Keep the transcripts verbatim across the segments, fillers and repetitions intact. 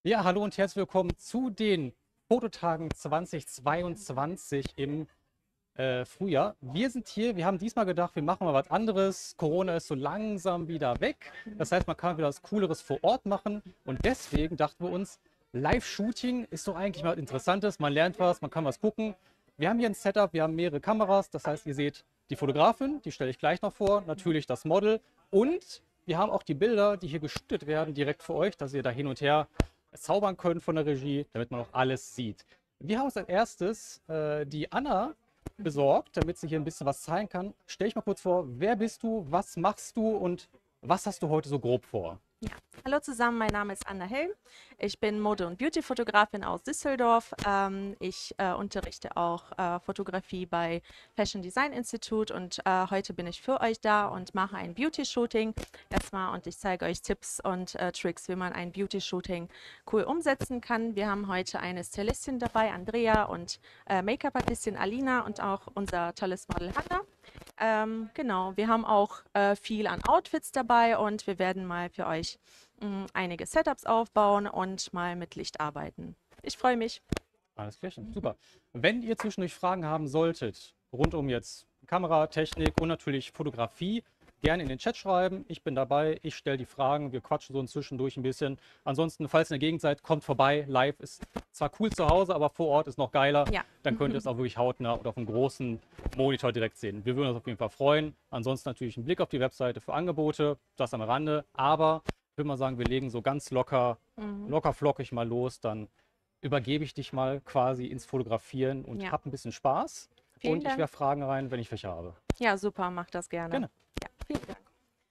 Ja, hallo und herzlich willkommen zu den Fototagen zweitausendzweiundzwanzig im äh, Frühjahr. Wir sind hier, wir haben diesmal gedacht, wir machen mal was anderes. Corona ist so langsam wieder weg. Das heißt, man kann wieder was Cooleres vor Ort machen. Und deswegen dachten wir uns, Live-Shooting ist doch eigentlich mal was Interessantes. Man lernt was, man kann was gucken. Wir haben hier ein Setup, wir haben mehrere Kameras. Das heißt, ihr seht die Fotografin, die stelle ich gleich noch vor, natürlich das Model. Und wir haben auch die Bilder, die hier geschüttet werden, direkt für euch, dass ihr da hin und her zaubern könnt von der Regie, damit man auch alles sieht. Wir haben uns als erstes äh, die Anna besorgt, damit sie hier ein bisschen was zeigen kann. Stell dich mal kurz vor, wer bist du, was machst du und was hast du heute so grob vor? Ja. Hallo zusammen, mein Name ist Anna Helm. Ich bin Mode- und Beauty-Fotografin aus Düsseldorf. Ähm, ich äh, unterrichte auch äh, Fotografie bei Fashion Design Institute und äh, heute bin ich für euch da und mache ein Beauty-Shooting erstmal und ich zeige euch Tipps und äh, Tricks, wie man ein Beauty-Shooting cool umsetzen kann. Wir haben heute eine Stylistin dabei, Andrea, und äh, Make-up-Artistin Alina und auch unser tolles Model Hannah. Ähm, genau, wir haben auch äh, viel an Outfits dabei und wir werden mal für euch mh, einige Setups aufbauen und mal mit Licht arbeiten. Ich freue mich. Alles klärchen, super. Wenn ihr zwischendurch Fragen haben solltet, rund um jetzt Kamera, Technik und natürlich Fotografie, gerne in den Chat schreiben. Ich bin dabei, ich stelle die Fragen, wir quatschen so zwischendurch ein bisschen. Ansonsten, falls ihr in der Gegend seid, kommt vorbei. Live ist zwar cool zu Hause, aber vor Ort ist noch geiler. Ja, Dann könnt ihr es auch wirklich hautnah und auf einem großen Monitor direkt sehen. Wir würden uns auf jeden Fall freuen. Ansonsten natürlich einen Blick auf die Webseite für Angebote, das am Rande. Aber ich würde mal sagen, wir legen so ganz locker, mhm. locker flockig mal los. Dann übergebe ich dich mal quasi ins Fotografieren und Ja, hab ein bisschen Spaß. vielen Und ich Dank. werfe Fragen rein, wenn ich welche habe. Ja, super, mach das gerne. Gerne. Ja, vielen Dank.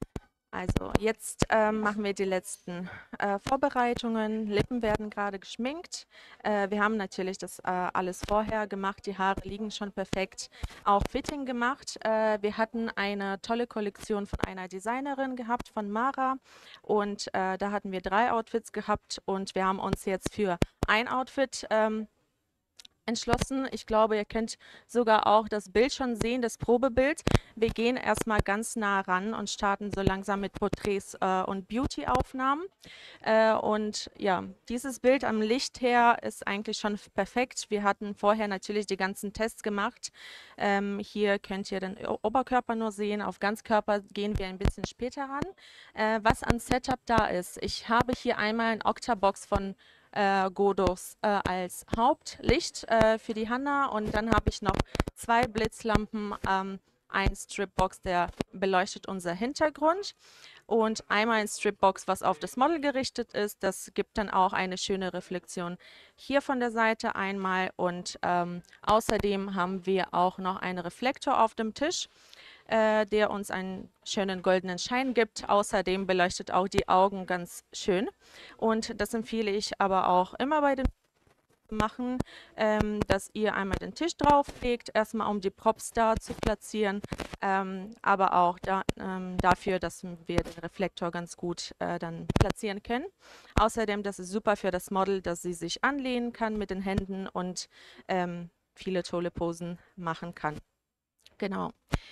Also jetzt ähm, machen wir die letzten äh, Vorbereitungen. Lippen werden gerade geschminkt. Äh, wir haben natürlich das äh, alles vorher gemacht. Die Haare liegen schon perfekt. Auch Fitting gemacht. Äh, wir hatten eine tolle Kollektion von einer Designerin gehabt, von Mara. Und äh, da hatten wir drei Outfits gehabt. Und wir haben uns jetzt für ein Outfit ähm, entschlossen. Ich glaube, ihr könnt sogar auch das Bild schon sehen, das Probebild. Wir gehen erstmal ganz nah ran und starten so langsam mit Porträts äh, und Beauty-Aufnahmen. Äh, und ja, dieses Bild am Licht her ist eigentlich schon perfekt. Wir hatten vorher natürlich die ganzen Tests gemacht. Ähm, hier könnt ihr den O- Oberkörper nur sehen. Auf Ganzkörper gehen wir ein bisschen später ran. Äh, was an Setup da ist, ich habe hier einmal ein Octabox von äh, Godos äh, als Hauptlicht äh, für die Hanna und dann habe ich noch zwei Blitzlampen, ähm, ein Stripbox, der beleuchtet unser Hintergrund und einmal ein Stripbox, was auf das Model gerichtet ist. Das gibt dann auch eine schöne Reflexion hier von der Seite einmal und ähm, außerdem haben wir auch noch einen Reflektor auf dem Tisch, äh, der uns einen schönen goldenen Schein gibt. Außerdem beleuchtet auch die Augen ganz schön. Und das empfehle ich aber auch immer bei den machen, ähm, dass ihr einmal den Tisch drauflegt, erstmal um die Props da zu platzieren, ähm, aber auch da, ähm, dafür, dass wir den Reflektor ganz gut äh, dann platzieren können. Außerdem, das ist super für das Model, dass sie sich anlehnen kann mit den Händen und ähm, viele tolle Posen machen kann. Genau.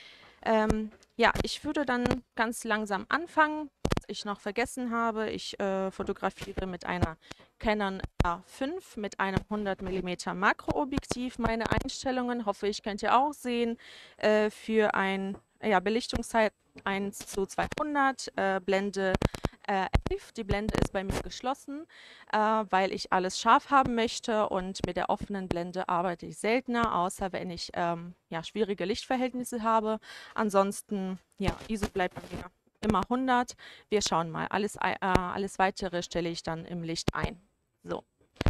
Ähm, ja, ich würde dann ganz langsam anfangen. Was ich noch vergessen habe, ich äh, fotografiere mit einer Canon R fünf mit einem hundert Millimeter Makroobjektiv. Meine Einstellungen, hoffe ich, könnt ihr auch sehen, äh, für ein ja, Belichtungszeit eins zu zweihundert, äh, Blende äh, elf. Die Blende ist bei mir geschlossen, äh, weil ich alles scharf haben möchte und mit der offenen Blende arbeite ich seltener, außer wenn ich ähm, ja, schwierige Lichtverhältnisse habe. Ansonsten, ja, I S O bleibt bei mir immer hundert. Wir schauen mal. Alles, äh, alles Weitere stelle ich dann im Licht ein. So,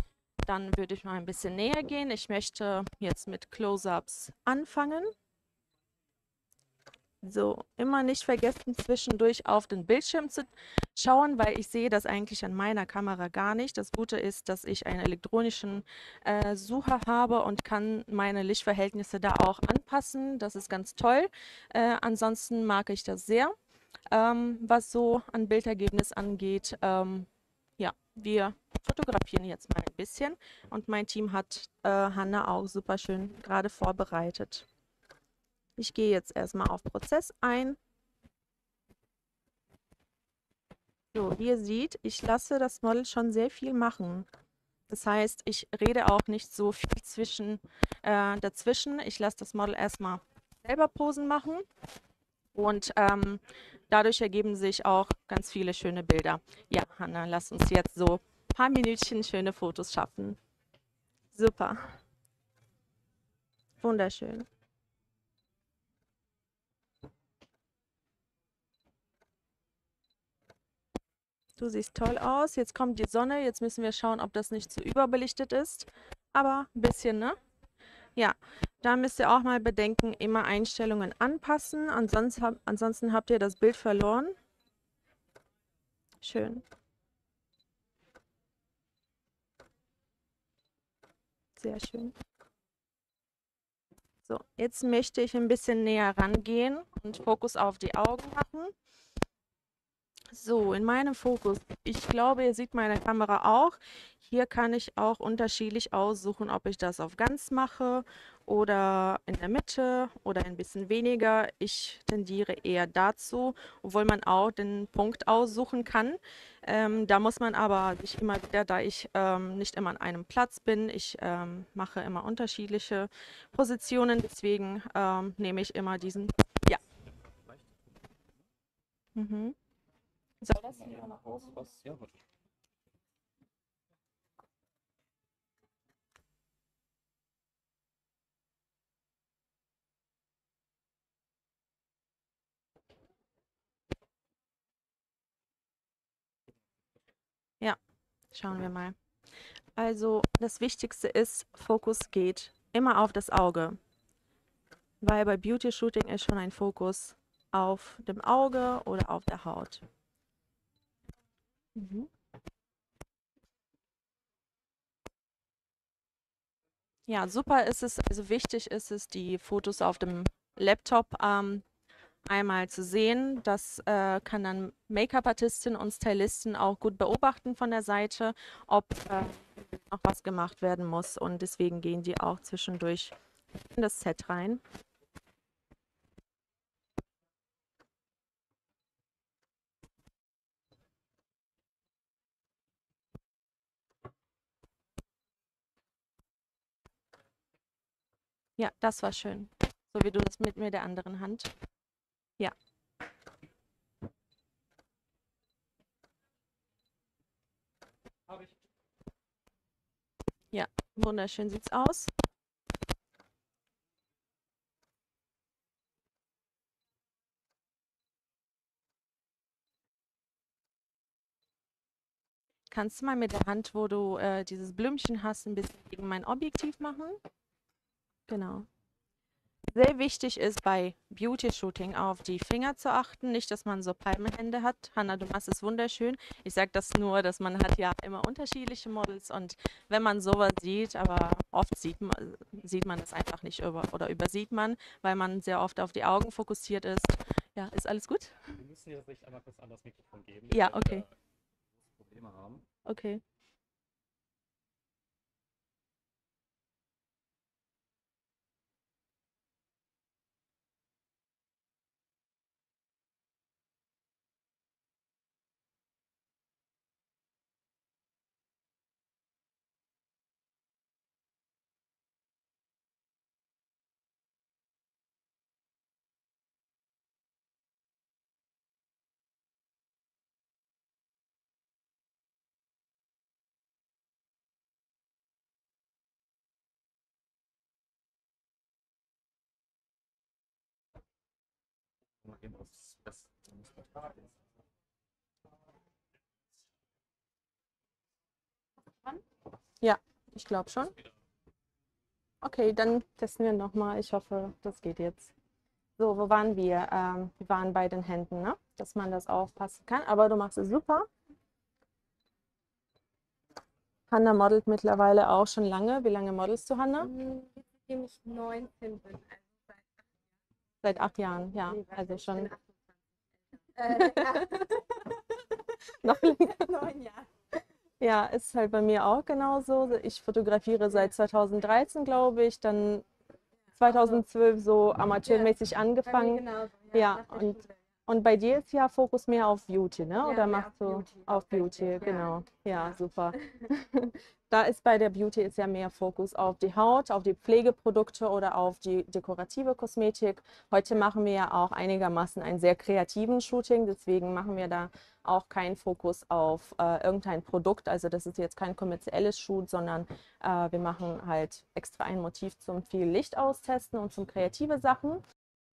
dann würde ich mal ein bisschen näher gehen. Ich möchte jetzt mit Close-ups anfangen. So, immer nicht vergessen, zwischendurch auf den Bildschirm zu schauen, weil ich sehe das eigentlich an meiner Kamera gar nicht. Das Gute ist, dass ich einen elektronischen äh, Sucher habe und kann meine Lichtverhältnisse da auch anpassen. Das ist ganz toll. Äh, ansonsten mag ich das sehr, ähm, was so an Bildergebnis angeht. Ähm, ja, wir fotografieren jetzt mal ein bisschen und mein Team hat äh, Hanna auch super schön gerade vorbereitet. Ich gehe jetzt erstmal auf Prozess ein. So, wie ihr seht, ich lasse das Model schon sehr viel machen. Das heißt, ich rede auch nicht so viel zwischen, äh, dazwischen. Ich lasse das Model erstmal selber Posen machen und ähm, dadurch ergeben sich auch ganz viele schöne Bilder. Ja, Hanna, lass uns jetzt so ein paar Minütchen schöne Fotos schaffen. Super, wunderschön. Du siehst toll aus. Jetzt kommt die Sonne. Jetzt müssen wir schauen, ob das nicht zu überbelichtet ist. Aber ein bisschen, ne? Ja, da müsst ihr auch mal bedenken, immer Einstellungen anpassen. Ansonsten, hab, ansonsten habt ihr das Bild verloren. Schön. Sehr schön. So, jetzt möchte ich ein bisschen näher rangehen und Fokus auf die Augen machen. So, in meinem Fokus, ich glaube, ihr seht meine Kamera auch. Hier kann ich auch unterschiedlich aussuchen, ob ich das auf ganz mache oder in der Mitte oder ein bisschen weniger. Ich tendiere eher dazu, obwohl man auch den Punkt aussuchen kann. Ähm, da muss man aber sich immer wieder, da ich ähm, nicht immer an einem Platz bin, ich ähm, mache immer unterschiedliche Positionen, deswegen ähm, nehme ich immer diesen, ja. Mhm. Soll das hier nach oben? Ja, gut. Ja, schauen wir mal. Also das Wichtigste ist, Fokus geht immer auf das Auge, weil bei Beauty Shooting ist schon ein Fokus auf dem Auge oder auf der Haut. Mhm. Ja, super ist es, also wichtig ist es, die Fotos auf dem Laptop ähm, einmal zu sehen. Das äh, kann dann Make-up-Artistin und Stylistin auch gut beobachten von der Seite, ob äh, noch was gemacht werden muss. Und deswegen gehen die auch zwischendurch in das Set rein. Ja, das war schön. So wie du das mit mir der anderen Hand. Ja, Habe ich. ja, wunderschön sieht's aus. Kannst du mal mit der Hand, wo du äh, dieses Blümchen hast, ein bisschen gegen mein Objektiv machen? Genau. Sehr wichtig ist bei Beauty-Shooting auf die Finger zu achten, nicht, dass man so Palmenhände hat. Hanna, du machst es wunderschön. Ich sage das nur, dass man hat ja immer unterschiedliche Models und wenn man sowas sieht, aber oft sieht man, sieht man es einfach nicht über oder übersieht man, weil man sehr oft auf die Augen fokussiert ist. Ja, ist alles gut? Wir müssen jetzt Licht einmal kurz an das Mikrofon geben, Ja, weil okay, wir Probleme haben. okay. Mal eben aufs das Portal ist. Ja, ich glaube schon. Okay, dann testen wir nochmal. Ich hoffe, das geht jetzt. So, wo waren wir? Ähm, wir waren bei den Händen, ne? Dass man das aufpassen kann. Aber du machst es super. Hanna modelt mittlerweile auch schon lange. Wie lange modelst du, Hanna? Seitdem ich neunzehn bin, also seit Seit acht Jahren, ja. nee, warte, Also ich schon bin achtundzwanzig. Äh, seit noch länger. neun Jahren. Ja, ist halt bei mir auch genauso. Ich fotografiere seit zweitausenddreizehn, glaube ich. Dann zweitausendzwölf so amateurmäßig Bei mir angefangen. genauso, Ja, nach der und Schule. Und bei dir ist ja Fokus mehr auf Beauty, ne? Ja, Oder mehr machst auf du Beauty, auf Beauty, tatsächlich, ja. genau. Ja, Ja. super. Da ist bei der Beauty ist ja mehr Fokus auf die Haut, auf die Pflegeprodukte oder auf die dekorative Kosmetik. Heute machen wir ja auch einigermaßen einen sehr kreativen Shooting, deswegen machen wir da auch keinen Fokus auf äh, irgendein Produkt. Also das ist jetzt kein kommerzielles Shoot, sondern äh, wir machen halt extra ein Motiv zum viel Licht austesten und zum kreative Sachen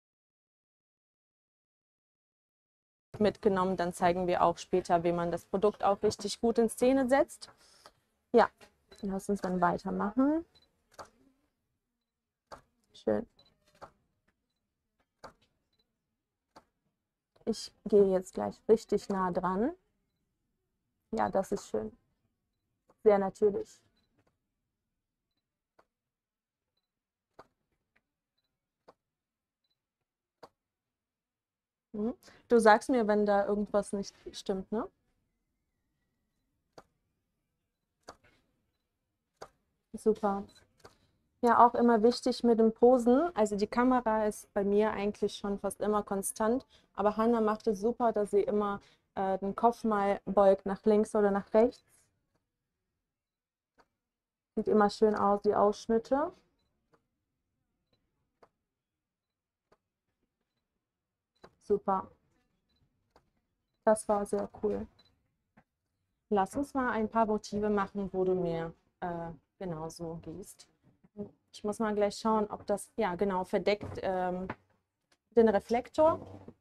mitgenommen. Dann zeigen wir auch später, wie man das Produkt auch richtig gut in Szene setzt. Ja, lass uns dann weitermachen. Schön. Ich gehe jetzt gleich richtig nah dran. Ja, das ist schön. Sehr natürlich. Mhm. Du sagst mir, wenn da irgendwas nicht stimmt, ne? Super. Ja, auch immer wichtig mit dem Posen. Also die Kamera ist bei mir eigentlich schon fast immer konstant, aber Hannah macht es super, dass sie immer äh, den Kopf mal beugt nach links oder nach rechts. Sieht immer schön aus, die Ausschnitte. Super. Das war sehr cool. Lass uns mal ein paar Motive machen, wo du mir äh, genauso gehst. Ich muss mal gleich schauen, ob das, ja genau, verdeckt ähm, den Reflektor.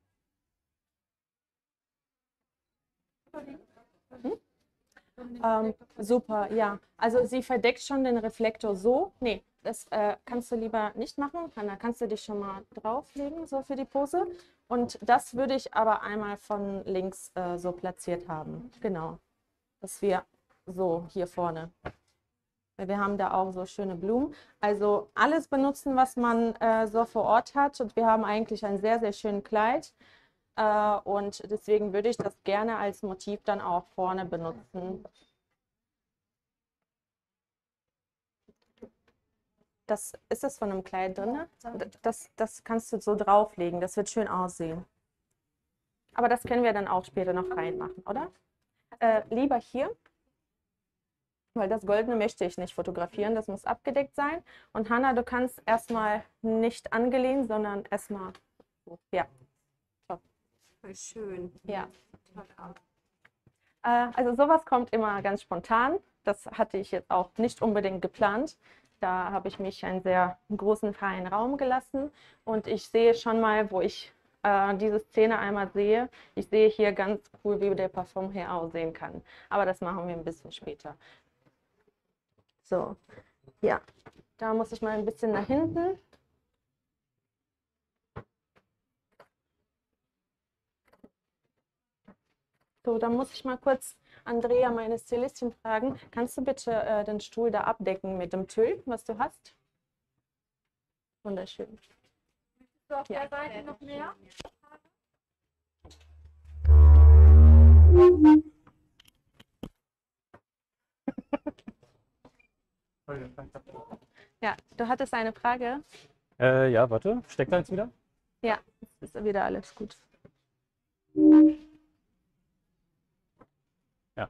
Hm? Ähm, super, ja. Also sie verdeckt schon den Reflektor so. Nee, das äh, kannst du lieber nicht machen. Hanna, kannst du dich schon mal drauflegen, so für die Pose. Und das würde ich aber einmal von links äh, so platziert haben. Genau. Dass wir so hier vorne. Weil wir haben da auch so schöne Blumen. Also alles benutzen, was man äh, so vor Ort hat. Und wir haben eigentlich ein sehr, sehr schönes Kleid. Äh, und deswegen würde ich das gerne als Motiv dann auch vorne benutzen. Das, ist das von einem Kleid drin? Das, das kannst du so drauflegen. Das wird schön aussehen. Aber das können wir dann auch später noch reinmachen, oder? Äh, lieber hier. Weil das Goldene möchte ich nicht fotografieren, das muss abgedeckt sein. Und Hannah, du kannst erstmal nicht angelehnt, sondern erstmal so. Ja. Top. Voll schön. Ja. Toll aus. Äh, also sowas kommt immer ganz spontan. Das hatte ich jetzt auch nicht unbedingt geplant. Da habe ich mich einen sehr großen freien Raum gelassen. Und ich sehe schon mal, wo ich äh, diese Szene einmal sehe. Ich sehe hier ganz cool, wie der Parfum hier aussehen kann. Aber das machen wir ein bisschen später. So, ja, da muss ich mal ein bisschen nach hinten. So, dann muss ich mal kurz Andrea, meine Stylistin, fragen. Kannst du bitte äh, den Stuhl da abdecken mit dem Tüll, was du hast? Wunderschön. Möchtest du auf Ja. der Seite noch mehr? Ja, du hattest eine Frage? Äh, ja, warte. Steckt da jetzt wieder? Ja, ist wieder alles gut. Ja.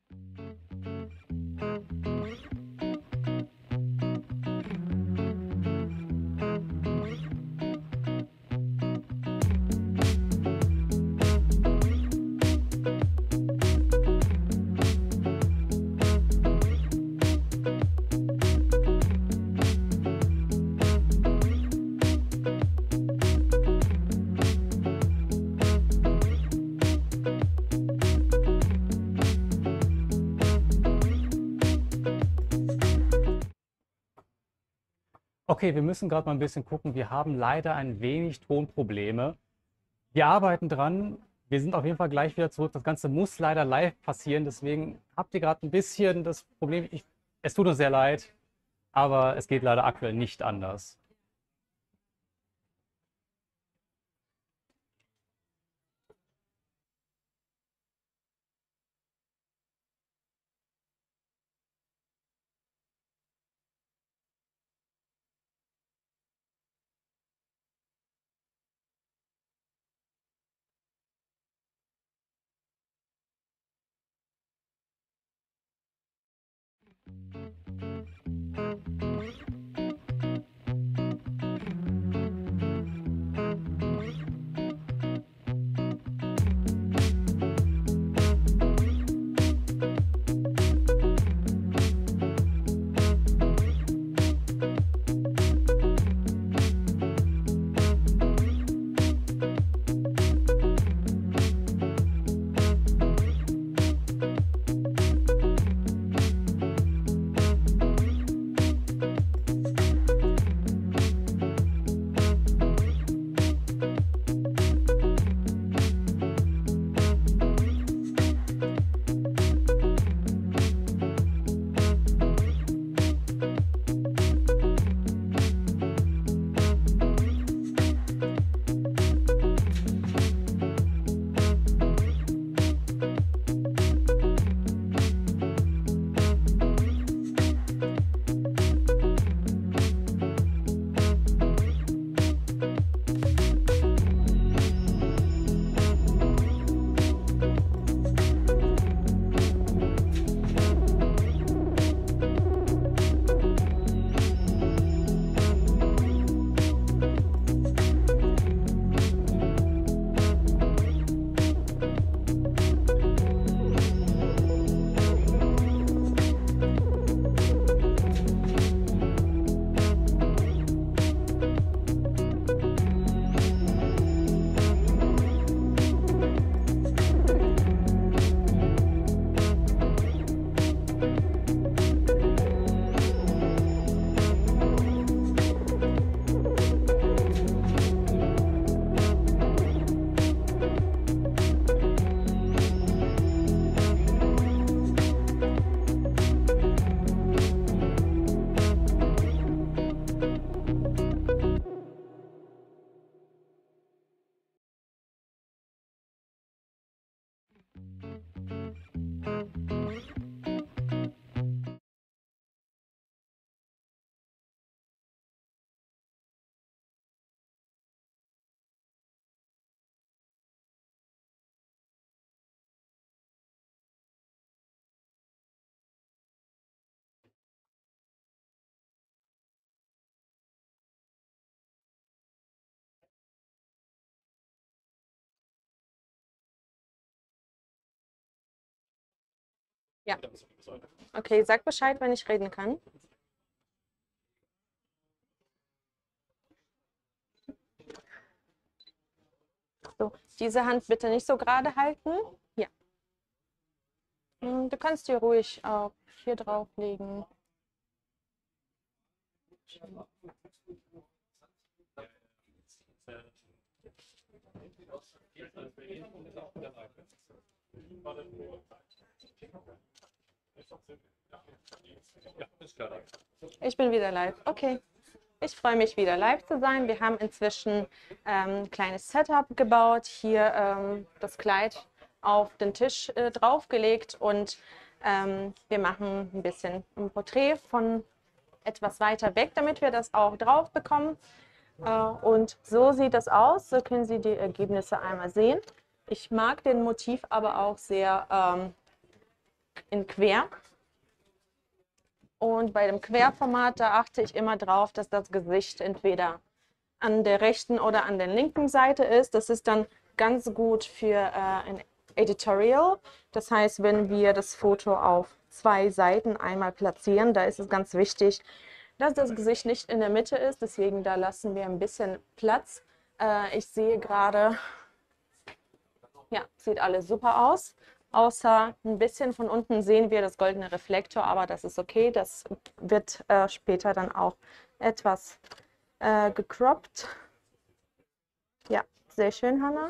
Okay, wir müssen gerade mal ein bisschen gucken. Wir haben leider ein wenig Tonprobleme. Wir arbeiten dran. Wir sind auf jeden Fall gleich wieder zurück. Das Ganze muss leider live passieren. Deswegen habt ihr gerade ein bisschen das Problem. Ich, es tut uns sehr leid, aber es geht leider aktuell nicht anders. Ja. Okay, sag Bescheid, wenn ich reden kann. So, diese Hand bitte nicht so gerade halten. Ja. Hm, Du kannst dir ruhig auch hier drauflegen. Ich bin wieder live. Okay. Ich freue mich wieder live zu sein. Wir haben inzwischen ähm, ein kleines Setup gebaut. Hier ähm, das Kleid auf den Tisch äh, draufgelegt und ähm, wir machen ein bisschen ein Porträt von etwas weiter weg, damit wir das auch drauf bekommen. Äh, und so sieht das aus. So können Sie die Ergebnisse einmal sehen. Ich mag den Motiv aber auch sehr, ähm, in quer. Und bei dem Querformat, da achte ich immer drauf, dass das Gesicht entweder an der rechten oder an der linken Seite ist. Das ist dann ganz gut für äh, ein Editorial. Das heißt, wenn wir das Foto auf zwei Seiten einmal platzieren, da ist es ganz wichtig, dass das Gesicht nicht in der Mitte ist. Deswegen da lassen wir ein bisschen Platz. Äh, ich sehe gerade, ja, sieht alles super aus. Außer ein bisschen von unten sehen wir das goldene Reflektor, aber das ist okay. Das wird äh, später dann auch etwas äh, gecroppt. Ja, sehr schön, Hannah.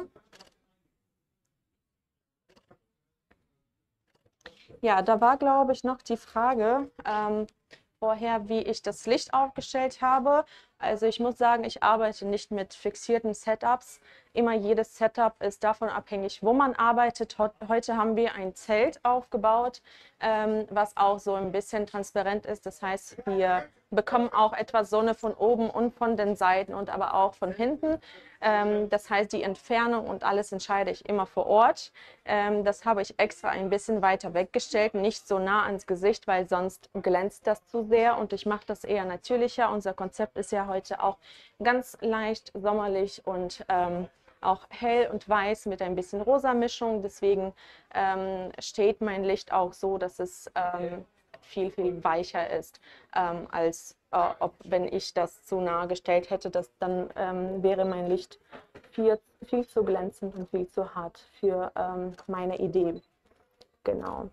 Ja, da war, glaube ich, noch die Frage ähm, vorher, wie ich das Licht aufgestellt habe. Also ich muss sagen, ich arbeite nicht mit fixierten Setups. Immer jedes Setup ist davon abhängig, wo man arbeitet. Heute haben wir ein Zelt aufgebaut, ähm, was auch so ein bisschen transparent ist. Das heißt, wir bekommen auch etwas Sonne von oben und von den Seiten und aber auch von hinten. Ähm, das heißt, die Entfernung und alles entscheide ich immer vor Ort. Ähm, das habe ich extra ein bisschen weiter weggestellt, nicht so nah ans Gesicht, weil sonst glänzt das zu sehr und ich mache das eher natürlicher. Unser Konzept ist ja heute auch ganz leicht sommerlich und ähm, auch hell und weiß mit ein bisschen rosa Mischung. Deswegen ähm, steht mein Licht auch so, dass es ähm, viel, viel weicher ist, ähm, als äh, ob wenn ich das zu nah gestellt hätte, das, dann ähm, wäre mein Licht viel, viel zu glänzend und viel zu hart für ähm, meine Idee. Genau.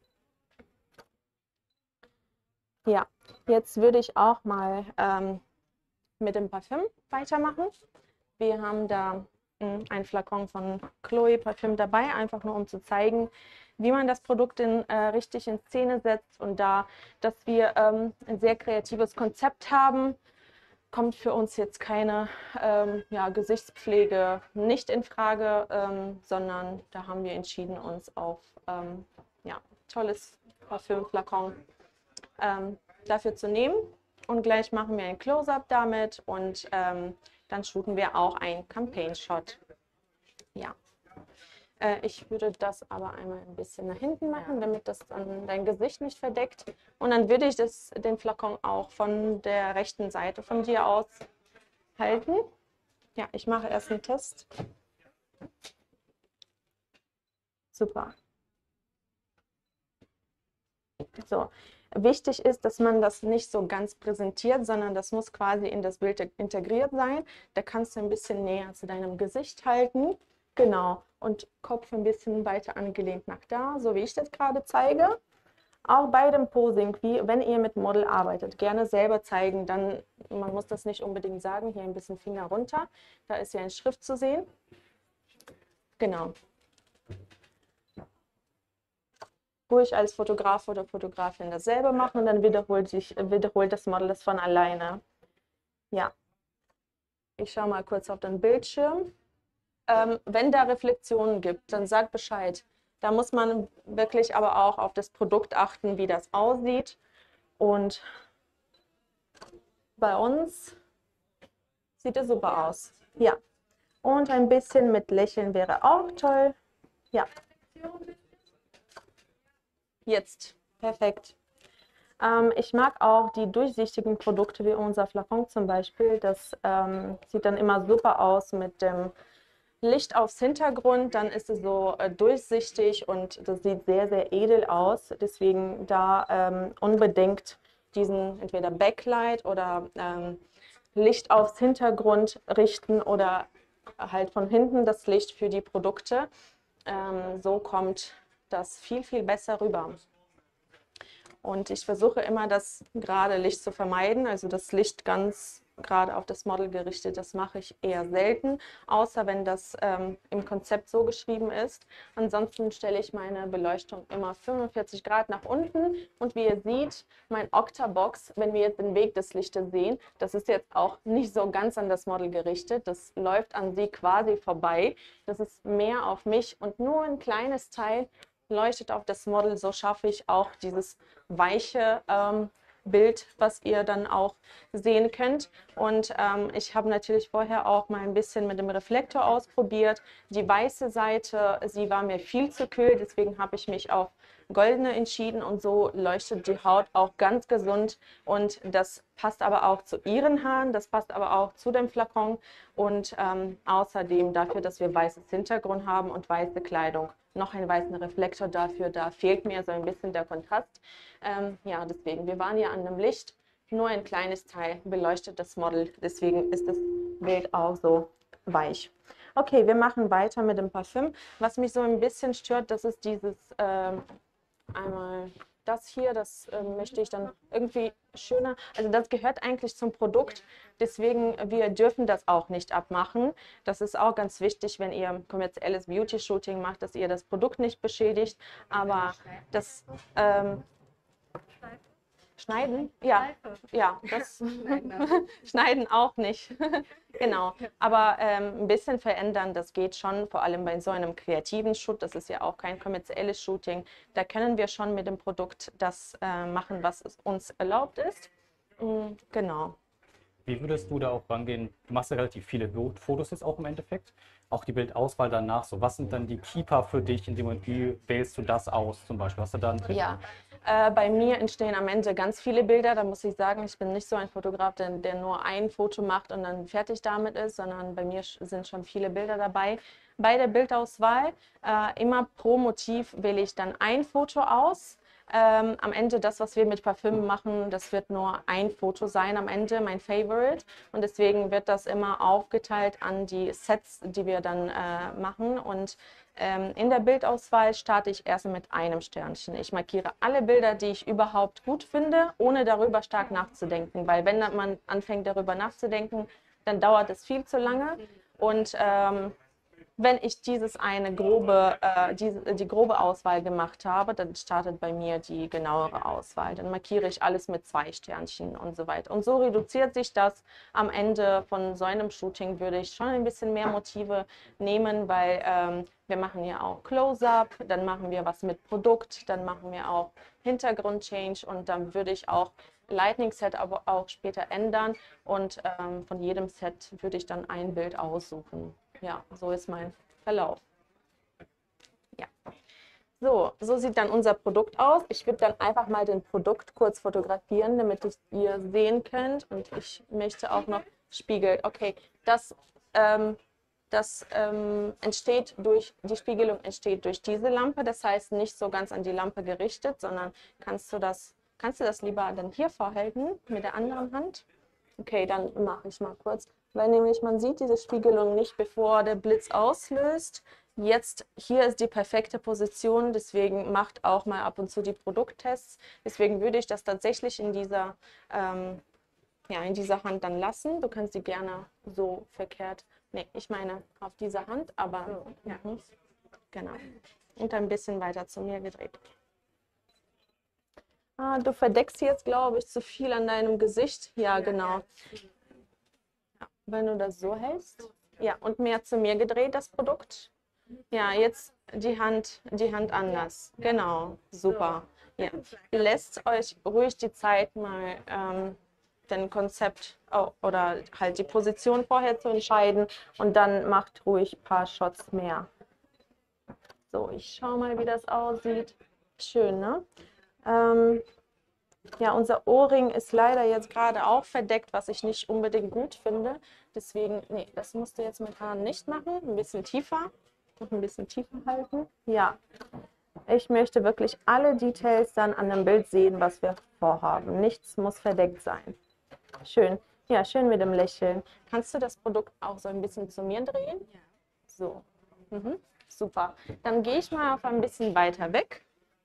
Ja, jetzt würde ich auch mal ähm, mit dem Parfüm weitermachen. Wir haben da mh, ein Flakon von Chloe Parfüm dabei, einfach nur um zu zeigen, wie man das Produkt in, äh, richtig in Szene setzt. Und da, dass wir ähm, ein sehr kreatives Konzept haben, kommt für uns jetzt keine ähm, ja, Gesichtspflege nicht in Frage, ähm, sondern da haben wir entschieden, uns auf ähm, ja, tolles Parfümflakon ähm, dafür zu nehmen. Und gleich machen wir ein Close-up damit und ähm, dann shooten wir auch einen Campaign-Shot. Ja. Äh, ich würde das aber einmal ein bisschen nach hinten machen, damit das dann dein Gesicht nicht verdeckt. Und dann würde ich das, den Flakon auch von der rechten Seite von dir aus halten. Ja, ich mache erst einen Test. Super. So. Wichtig ist, dass man das nicht so ganz präsentiert, sondern das muss quasi in das Bild integriert sein. Da kannst du ein bisschen näher zu deinem Gesicht halten. Genau. Und Kopf ein bisschen weiter angelehnt nach da, so wie ich das gerade zeige. Auch bei dem Posing, wie wenn ihr mit Model arbeitet, gerne selber zeigen. Dann, man muss das nicht unbedingt sagen, hier ein bisschen Finger runter. Da ist ja eine Schrift zu sehen. Genau. Ruhig als Fotograf oder Fotografin dasselbe machen und dann wiederholt, sich, wiederholt das Model das von alleine. Ja, ich schaue mal kurz auf den Bildschirm. Ähm, wenn da Reflexionen gibt, dann sagt Bescheid. Da muss man wirklich aber auch auf das Produkt achten, wie das aussieht. Und bei uns sieht es super aus. Ja, und ein bisschen mit Lächeln wäre auch toll. Ja. Jetzt, perfekt. Ähm, ich mag auch die durchsichtigen Produkte wie unser Flakon zum Beispiel. Das ähm, sieht dann immer super aus mit dem Licht aufs Hintergrund. Dann ist es so äh, durchsichtig und das sieht sehr, sehr edel aus. Deswegen da ähm, unbedingt diesen entweder Backlight oder ähm, Licht aufs Hintergrund richten oder halt von hinten das Licht für die Produkte. Ähm, so kommt das viel, viel besser rüber. Und ich versuche immer, das gerade Licht zu vermeiden, also das Licht ganz gerade auf das Model gerichtet, das mache ich eher selten, außer wenn das ähm, im Konzept so geschrieben ist. Ansonsten stelle ich meine Beleuchtung immer fünfundvierzig Grad nach unten und wie ihr seht, mein Octabox, wenn wir jetzt den Weg des Lichtes sehen, das ist jetzt auch nicht so ganz an das Model gerichtet, das läuft an sie quasi vorbei, das ist mehr auf mich und nur ein kleines Teil leuchtet auf das Model, so schaffe ich auch dieses weiche ähm, Bild, was ihr dann auch sehen könnt. Und ähm, ich habe natürlich vorher auch mal ein bisschen mit dem Reflektor ausprobiert. Die weiße Seite, sie war mir viel zu kühl, deswegen habe ich mich auf goldene entschieden und so leuchtet die Haut auch ganz gesund und das passt aber auch zu ihren Haaren, das passt aber auch zu dem Flakon und ähm, außerdem dafür, dass wir weißes Hintergrund haben und weiße Kleidung. Noch einen weißen Reflektor dafür, da fehlt mir so ein bisschen der Kontrast. Ähm, ja, deswegen, wir waren ja an einem Licht, nur ein kleines Teil beleuchtet das Model, deswegen ist das Bild auch so weich. Okay, wir machen weiter mit dem Parfüm. Was mich so ein bisschen stört, das ist dieses, ähm, einmal das hier, das äh, möchte ich dann irgendwie schöner, also das gehört eigentlich zum Produkt, deswegen wir dürfen das auch nicht abmachen. Das ist auch ganz wichtig, wenn ihr kommerzielles Beauty-Shooting macht, dass ihr das Produkt nicht beschädigt, aber das ähm, Schneiden? Ja, ja, das Schneiden auch nicht. Genau, aber ähm, ein bisschen verändern, das geht schon, vor allem bei so einem kreativen Shoot, das ist ja auch kein kommerzielles Shooting, da können wir schon mit dem Produkt das äh, machen, was es uns erlaubt ist. Mm, genau. Wie würdest du da auch rangehen? Du machst ja relativ viele Fotos jetzt auch im Endeffekt. Auch die Bildauswahl danach. So, was sind dann die Keeper für dich? In dem Moment, wie wählst du das aus zum Beispiel? Hast du da einen Trick? Ja, äh, bei mir entstehen am Ende ganz viele Bilder. Da muss ich sagen, ich bin nicht so ein Fotograf, der, der nur ein Foto macht und dann fertig damit ist, sondern bei mir sind schon viele Bilder dabei. Bei der Bildauswahl, äh, immer pro Motiv wähle ich dann ein Foto aus. Ähm, am Ende das, was wir mit Parfüm machen, das wird nur ein Foto sein am Ende, mein Favorite. Und deswegen wird das immer aufgeteilt an die Sets, die wir dann äh, machen. Und ähm, in der Bildauswahl starte ich erst mit einem Sternchen. Ich markiere alle Bilder, die ich überhaupt gut finde, ohne darüber stark nachzudenken. Weil wenn man anfängt, darüber nachzudenken, dann dauert es viel zu lange. Und ähm, wenn ich dieses eine grobe, äh, diese, die grobe Auswahl gemacht habe, dann startet bei mir die genauere Auswahl. Dann markiere ich alles mit zwei Sternchen und so weiter. Und so reduziert sich das. Am Ende von so einem Shooting würde ich schon ein bisschen mehr Motive nehmen, weil ähm, wir machen ja auch Close-Up, dann machen wir was mit Produkt, dann machen wir auch Hintergrund-Change und dann würde ich auch Lightning-Set aber auch später ändern und ähm, von jedem Set würde ich dann ein Bild aussuchen. Ja, so ist mein Verlauf. Ja. So, so sieht dann unser Produkt aus. Ich würde dann einfach mal den Produkt kurz fotografieren, damit ihr sehen könnt. Und ich möchte auch noch Spiegel. Okay, das, ähm, das ähm, entsteht durch, die Spiegelung entsteht durch diese Lampe. Das heißt, nicht so ganz an die Lampe gerichtet, sondern kannst du das, kannst du das lieber dann hier vorhalten mit der anderen Hand? Okay, dann mache ich mal kurz. Weil nämlich man sieht diese Spiegelung nicht, bevor der Blitz auslöst. Jetzt, hier ist die perfekte Position, deswegen macht auch mal ab und zu die Produkttests. Deswegen würde ich das tatsächlich in dieser, ähm, ja, in dieser Hand dann lassen. Du kannst sie gerne so verkehrt, nee, ich meine auf dieser Hand, aber ja, genau. Und ein bisschen weiter zu mir gedreht. Ah, du verdeckst jetzt, glaube ich, zu viel an deinem Gesicht. Ja, genau. Wenn du das so hältst. Ja, und mehr zu mir gedreht, das Produkt. Ja, jetzt die Hand, die Hand anders. Genau, super. Ja. Lässt euch ruhig die Zeit, mal ähm, den Konzept oh, oder halt die Position vorher zu entscheiden und dann macht ruhig ein paar Shots mehr. So, ich schaue mal, wie das aussieht. Schön, ne? Ähm, Ja, unser Ohrring ist leider jetzt gerade auch verdeckt, was ich nicht unbedingt gut finde. Deswegen, nee, das musst du jetzt mit Haaren nicht machen. Ein bisschen tiefer. Noch ein bisschen tiefer halten. Ja, ich möchte wirklich alle Details dann an dem Bild sehen, was wir vorhaben. Nichts muss verdeckt sein. Schön. Ja, schön mit dem Lächeln. Kannst du das Produkt auch so ein bisschen zu mir drehen? Ja. So. Mhm. Super. Dann gehe ich mal auf ein bisschen weiter weg.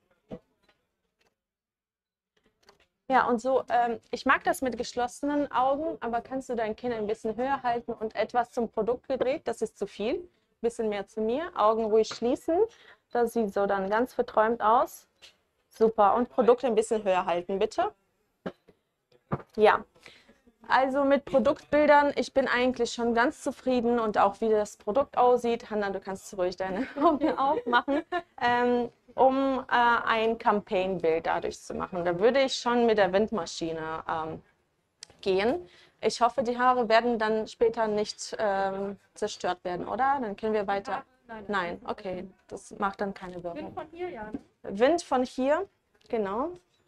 Ja, und so, ähm, ich mag das mit geschlossenen Augen, aber kannst du dein Kinn ein bisschen höher halten und etwas zum Produkt gedreht? Das ist zu viel. Ein bisschen mehr zu mir. Augen ruhig schließen. Das sieht so dann ganz verträumt aus. Super. Und Produkt ein bisschen höher halten, bitte. Ja. Also mit Produktbildern, ich bin eigentlich schon ganz zufrieden und auch wie das Produkt aussieht. Hanna, du kannst ruhig deine Augen aufmachen, ähm, um äh, ein Campaign-Bild dadurch zu machen. Da würde ich schon mit der Windmaschine ähm, gehen. Ich hoffe, die Haare werden dann später nicht ähm, zerstört werden, oder? Dann können wir weiter. Nein, nein. Nein, okay, das macht dann keine Wirkung. Von hier, ja. Wind von hier, genau.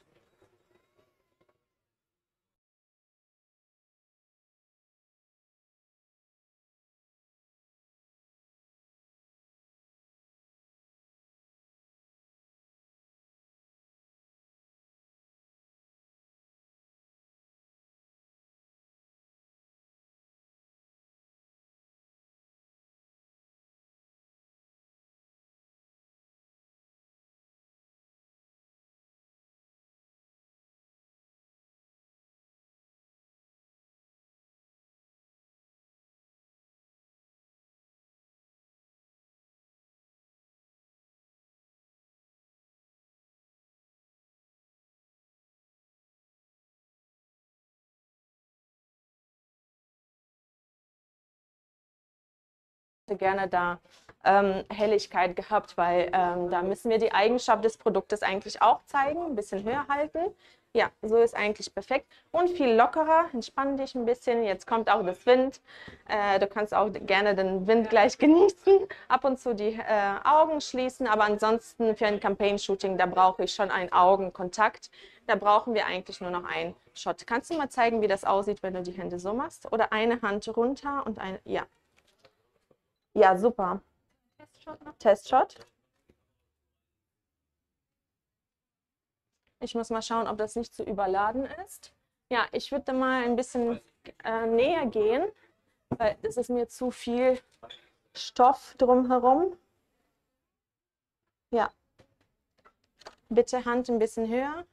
Gerne da ähm, Helligkeit gehabt, weil ähm, da müssen wir die Eigenschaft des Produktes eigentlich auch zeigen, ein bisschen höher halten. Ja, so ist eigentlich perfekt und viel lockerer. Entspann dich ein bisschen. Jetzt kommt auch das Wind. Äh, du kannst auch gerne den Wind gleich genießen. Ab und zu die äh, Augen schließen, aber ansonsten für ein Campaign-Shooting, da brauche ich schon einen Augenkontakt. Da brauchen wir eigentlich nur noch einen Shot. Kannst du mal zeigen, wie das aussieht, wenn du die Hände so machst? Oder eine Hand runter und eine, ja. Ja, super. Testshot. Ich muss mal schauen, ob das nicht zu überladen ist. Ja, ich würde mal ein bisschen äh, näher gehen, weil es ist mir zu viel Stoff drumherum. Ja. Bitte Hand ein bisschen höher.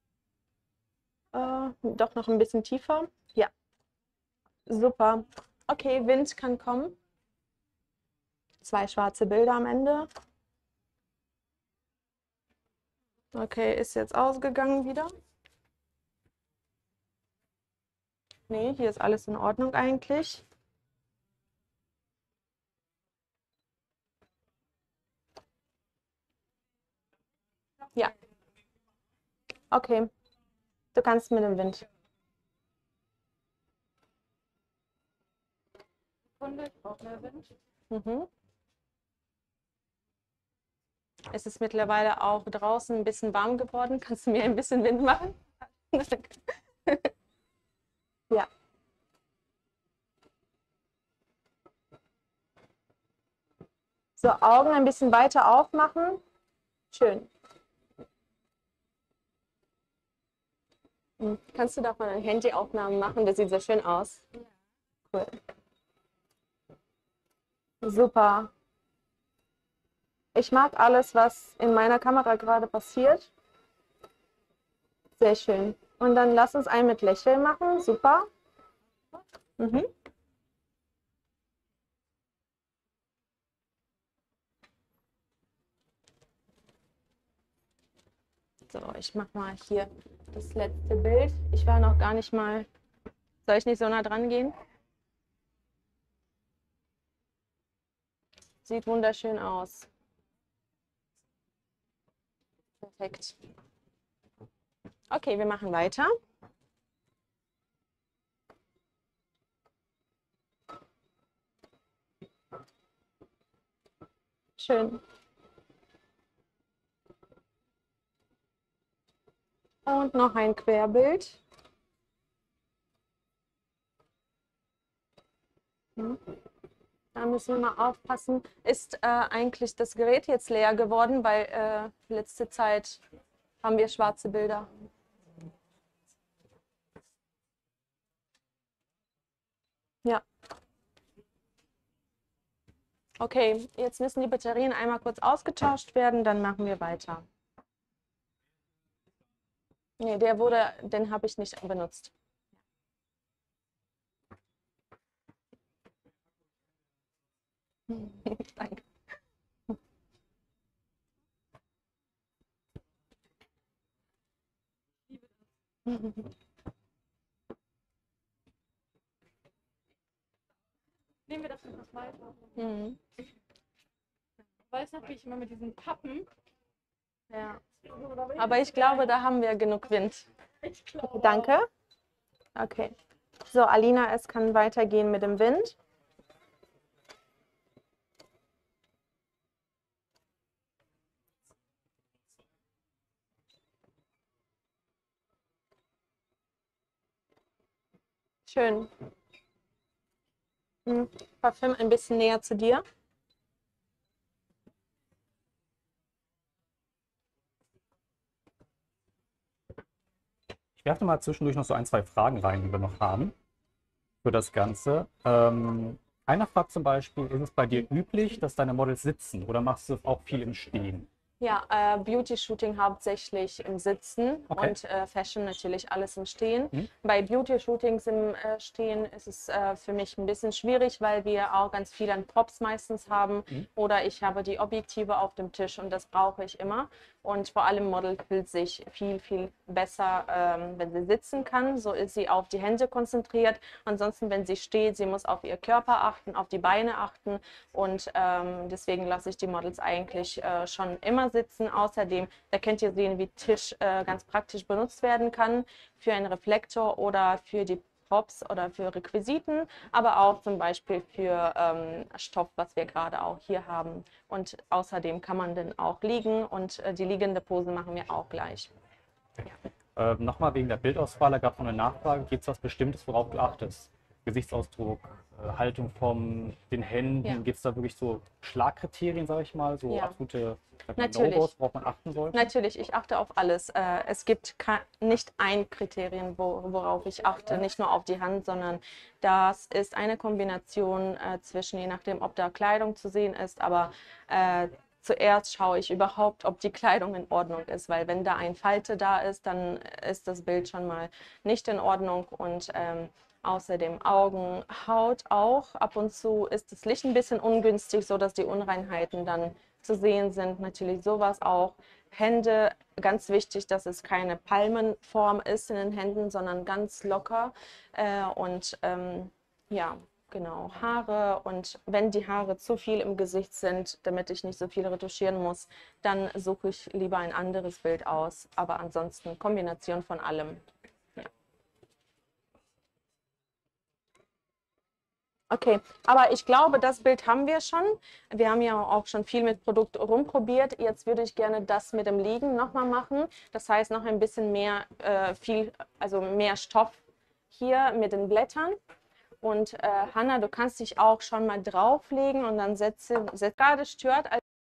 Äh, doch noch ein bisschen tiefer. Ja. Super. Okay, Wind kann kommen. Zwei schwarze Bilder am Ende. Okay, ist jetzt ausgegangen wieder. Nee, hier ist alles in Ordnung eigentlich. Ja. Okay. Du kannst mit dem Wind. Sekunde, ich brauche mehr Wind. Mhm. Es ist mittlerweile auch draußen ein bisschen warm geworden. Kannst du mir ein bisschen Wind machen? Ja. So, Augen ein bisschen weiter aufmachen. Schön. Hm. Kannst du davon eine Handyaufnahme machen? Das sieht so schön aus. Cool. Super. Ich mag alles, was in meiner Kamera gerade passiert. Sehr schön. Und dann lass uns einen mit Lächeln machen. Super. Mhm. So, ich mache mal hier das letzte Bild. Ich war noch gar nicht mal. Soll ich nicht so nah dran gehen? Sieht wunderschön aus. Perfekt. Okay, wir machen weiter. Schön. Und noch ein Querbild. Da müssen wir mal aufpassen. Ist äh, eigentlich das Gerät jetzt leer geworden, weil äh, letzte Zeit haben wir schwarze Bilder. Ja. Okay, jetzt müssen die Batterien einmal kurz ausgetauscht werden, dann machen wir weiter. Nee, der wurde, den habe ich nicht benutzt. Danke. Nehmen wir das etwas weiter. Mhm. Ich weiß noch, wie ich immer mit diesen Pappen. Ja. Aber ich glaube, da haben wir genug Wind. Danke. Okay. So, Alina, es kann weitergehen mit dem Wind. Schön. Hm, Parfüm ein bisschen näher zu dir. Ich werfe mal zwischendurch noch so ein, zwei Fragen rein, die wir noch haben für das Ganze. Ähm, einer fragt zum Beispiel, ist es bei dir üblich, dass deine Models sitzen oder machst du auch viel im Stehen? Ja, äh, Beauty-Shooting hauptsächlich im Sitzen Okay. und äh, Fashion natürlich alles im Stehen. Mhm. Bei Beauty-Shootings im äh, Stehen ist es äh, für mich ein bisschen schwierig, weil wir auch ganz viel an Props meistens haben Mhm. oder ich habe die Objektive auf dem Tisch und das brauche ich immer. Und vor allem Model fühlt sich viel, viel besser, ähm, wenn sie sitzen kann. So ist sie auf die Hände konzentriert. Ansonsten, wenn sie steht, sie muss auf ihr Körper achten, auf die Beine achten. Und ähm, deswegen lasse ich die Models eigentlich äh, schon immer sitzen. Außerdem, da könnt ihr sehen, wie Tisch äh, ganz praktisch benutzt werden kann für einen Reflektor oder für die Props oder für Requisiten, aber auch zum Beispiel für ähm, Stoff, was wir gerade auch hier haben. Und außerdem kann man dann auch liegen und äh, die liegende Pose machen wir auch gleich. Äh, Nochmal wegen der Bildauswahl, da gab es noch eine Nachfrage. Gibt es was Bestimmtes, worauf du achtest? Gesichtsausdruck, äh, Haltung von den Händen, Ja. gibt es da wirklich so Schlagkriterien, sage ich mal, so Ja. absolute sag mal, Natürlich. No-Gos, worauf man achten sollte? Natürlich, ich achte auf alles. Äh, Es gibt ka- nicht ein Kriterium, wo, worauf ich achte, nicht nur auf die Hand, sondern das ist eine Kombination äh, zwischen, je nachdem, ob da Kleidung zu sehen ist, aber äh, zuerst schaue ich überhaupt, ob die Kleidung in Ordnung ist, weil wenn da ein Falte da ist, dann ist das Bild schon mal nicht in Ordnung und ähm, außerdem Augen, Haut auch. Ab und zu ist das Licht ein bisschen ungünstig, sodass die Unreinheiten dann zu sehen sind. Natürlich sowas auch. Hände, ganz wichtig, dass es keine Palmenform ist in den Händen, sondern ganz locker. Äh, und ähm, ja, genau, Haare. Und wenn die Haare zu viel im Gesicht sind, damit ich nicht so viel retuschieren muss, dann suche ich lieber ein anderes Bild aus. Aber ansonsten Kombination von allem. Okay, aber ich glaube, das Bild haben wir schon. Wir haben ja auch schon viel mit Produkt rumprobiert. Jetzt würde ich gerne das mit dem Liegen nochmal machen. Das heißt, noch ein bisschen mehr, äh, viel, also mehr Stoff hier mit den Blättern. Und äh, Hanna, du kannst dich auch schon mal drauflegen und dann setze, setze gerade stört.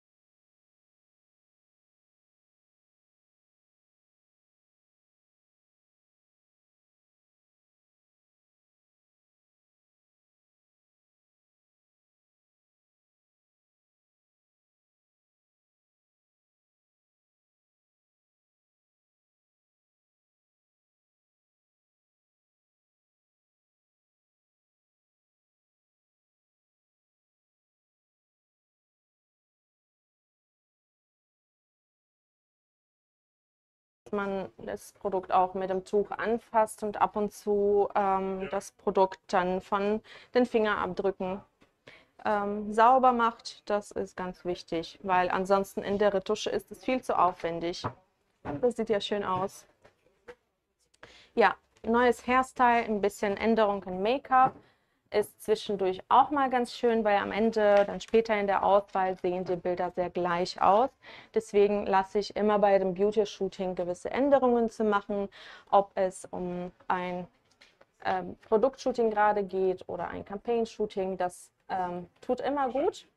Man das Produkt auch mit dem Tuch anfasst und ab und zu ähm, das Produkt dann von den Fingerabdrücken ähm, sauber macht. Das ist ganz wichtig, weil ansonsten in der Retusche ist es viel zu aufwendig. Das sieht ja schön aus. Ja, neues Hairstyle, ein bisschen Änderung in Make-up. Ist zwischendurch auch mal ganz schön, weil am Ende, dann später in der Auswahl, sehen die Bilder sehr gleich aus. Deswegen lasse ich immer bei dem Beauty-Shooting gewisse Änderungen zu machen, ob es um ein ähm, Produktshooting gerade geht oder ein Campaign-Shooting. Das ähm, tut immer gut.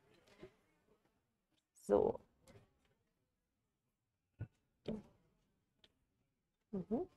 So. Mhm.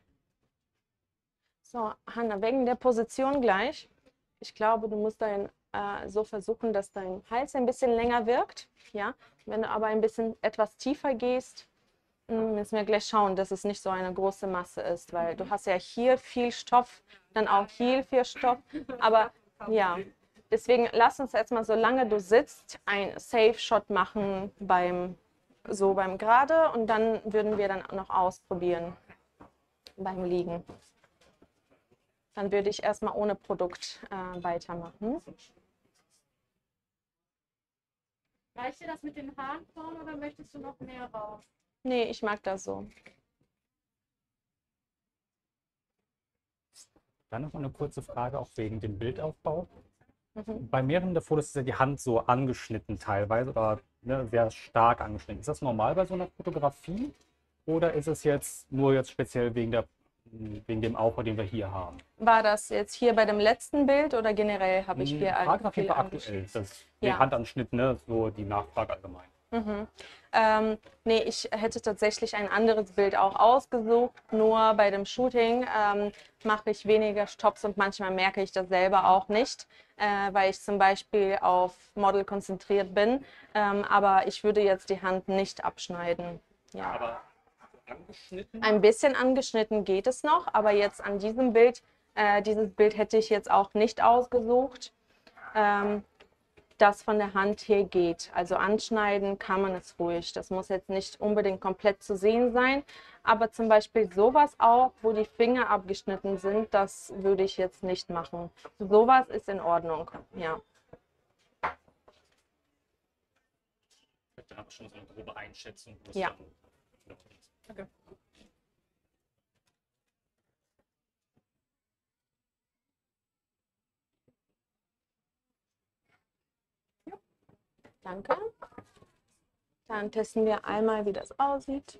So, Hanna, wegen der Position gleich. Ich glaube, du musst dein, äh, so versuchen, dass dein Hals ein bisschen länger wirkt. Ja? Wenn du aber ein bisschen etwas tiefer gehst, mh, müssen wir gleich schauen, dass es nicht so eine große Masse ist, weil du hast ja hier viel Stoff, dann auch hier viel Stoff. Aber ja, deswegen lass uns erstmal, solange du sitzt, ein Safe-Shot machen beim, so beim Gerade und dann würden wir dann noch ausprobieren beim Liegen. Dann würde ich erstmal ohne Produkt äh, weitermachen. Reicht dir das mit den Haaren vorne oder möchtest du noch mehr raus? Nee, ich mag das so. Dann noch mal eine kurze Frage auch wegen dem Bildaufbau. Mhm. Bei mehreren der Fotos ist ja die Hand so angeschnitten teilweise oder ne, sehr stark angeschnitten. Ist das normal bei so einer Fotografie oder ist es jetzt nur jetzt speziell wegen der wegen dem Aufbau, den wir hier haben. War das jetzt hier bei dem letzten Bild oder generell habe ich Hm, hier Frage ist auf jeden viel Fall aktuell. angeschnitten? Das Ja. den Handanschnitt, ne, so die Nachfrage allgemein. Mhm. Ähm, nee, ich hätte tatsächlich ein anderes Bild auch ausgesucht. Nur bei dem Shooting ähm, mache ich weniger Stops und manchmal merke ich das selber auch nicht, äh, weil ich zum Beispiel auf Model konzentriert bin. Ähm, aber ich würde jetzt die Hand nicht abschneiden. Ja. Aber angeschnitten? Ein bisschen angeschnitten geht es noch, aber jetzt an diesem Bild, äh, dieses Bild hätte ich jetzt auch nicht ausgesucht. Ähm, das von der Hand her geht. Also anschneiden kann man es ruhig. Das muss jetzt nicht unbedingt komplett zu sehen sein. Aber zum Beispiel sowas auch, wo die Finger abgeschnitten sind, das würde ich jetzt nicht machen. Sowas ist in Ordnung, ja. Dann habe ich schon so eine grobe Einschätzung. wo es Ja. dann- Okay. Danke. Dann testen wir einmal, wie das aussieht.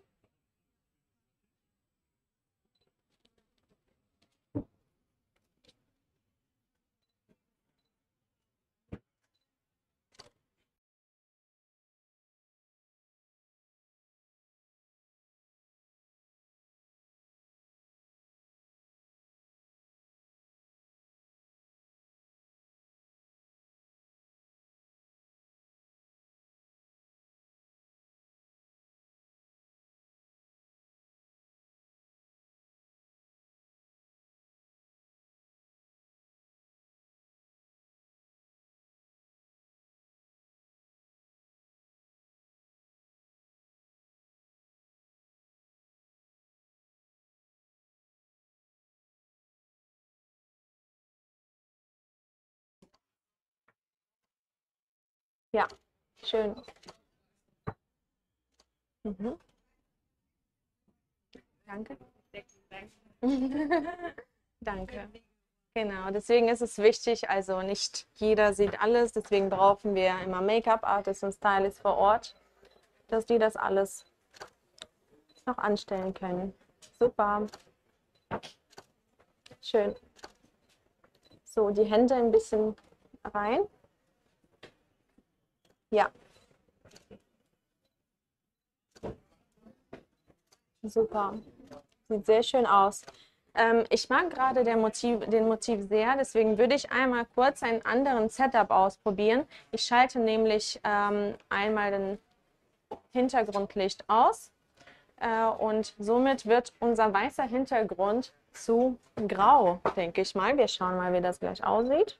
Ja, schön. Mhm. Danke. Danke. Genau, deswegen ist es wichtig, also nicht jeder sieht alles, deswegen brauchen wir immer Make-up-Artists und Stylists vor Ort, dass die das alles noch anstellen können. Super. Schön. So, die Hände ein bisschen rein. Ja. Super. Sieht sehr schön aus. Ähm, ich mag gerade der Motiv, den Motiv sehr, deswegen würde ich einmal kurz einen anderen Setup ausprobieren. Ich schalte nämlich ähm, einmal den Hintergrundlicht aus äh, und somit wird unser weißer Hintergrund zu grau, denke ich mal. Wir schauen mal, wie das gleich aussieht.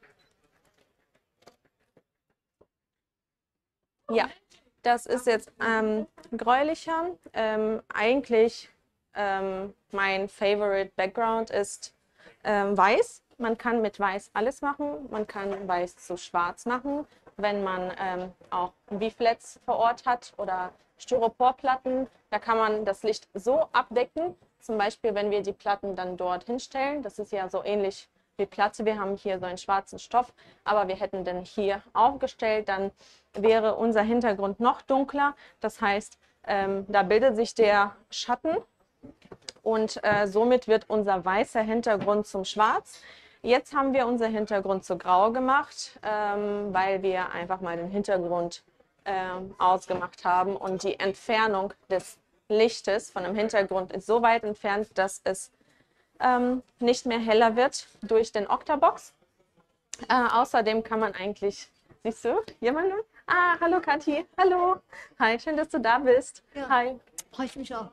Ja, das ist jetzt ähm, gräulicher. Ähm, eigentlich ähm, mein Favorite Background ist ähm, weiß. Man kann mit weiß alles machen. Man kann weiß zu schwarz machen, wenn man ähm, auch V-Flats vor Ort hat oder Styroporplatten. Da kann man das Licht so abdecken. Zum Beispiel, wenn wir die Platten dann dort hinstellen. Das ist ja so ähnlich wie Platte. Wir haben hier so einen schwarzen Stoff, aber wir hätten den hier aufgestellt, dann wäre unser Hintergrund noch dunkler. Das heißt, ähm, da bildet sich der Schatten und äh, somit wird unser weißer Hintergrund zum Schwarz. Jetzt haben wir unser Hintergrund zu grau gemacht, ähm, weil wir einfach mal den Hintergrund ähm, ausgemacht haben und die Entfernung des Lichtes von dem Hintergrund ist so weit entfernt, dass es ähm, nicht mehr heller wird durch den Octabox. Äh, außerdem kann man eigentlich, siehst du, jemanden? Ah, hallo Kathi, hallo. Hi, schön, dass du da bist. Ja. Hi. Freue ich mich auch.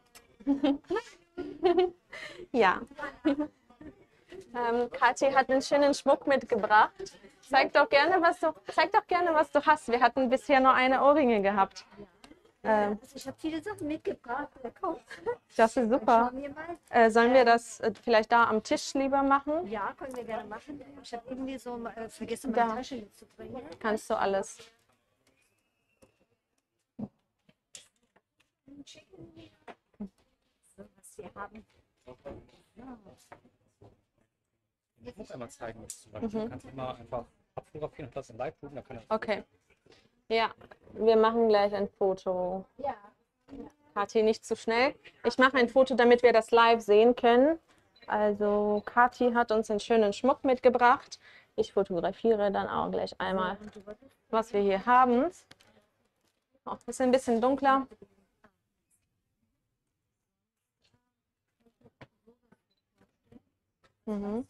Ja. ähm, Kathi hat einen schönen Schmuck mitgebracht. Zeig doch gerne, was du, zeig doch gerne, was du hast. Wir hatten bisher nur eine Ohrringe gehabt. Ähm, Also ich habe viele Sachen mitgebracht. Verkauft. das ist super. Schauen wir mal. Äh, sollen wir das äh, vielleicht da am Tisch lieber machen? Ja, können wir gerne machen. Ich habe irgendwie so äh, vergessen, Da. meine Tasche mitzubringen. Kannst du alles. So, was wir haben. Ich muss einmal zeigen, was zum Beispiel. Du kannst immer einfach abfotografieren und das in Live tun. Dann kann er Okay. Ja, wir machen gleich ein Foto. Ja. Kathi, nicht zu schnell. Ich mache ein Foto, damit wir das live sehen können. Also Kathi hat uns einen schönen Schmuck mitgebracht. Ich fotografiere dann auch gleich einmal, was wir hier haben. Oh, ist ein bisschen dunkler. Mhm.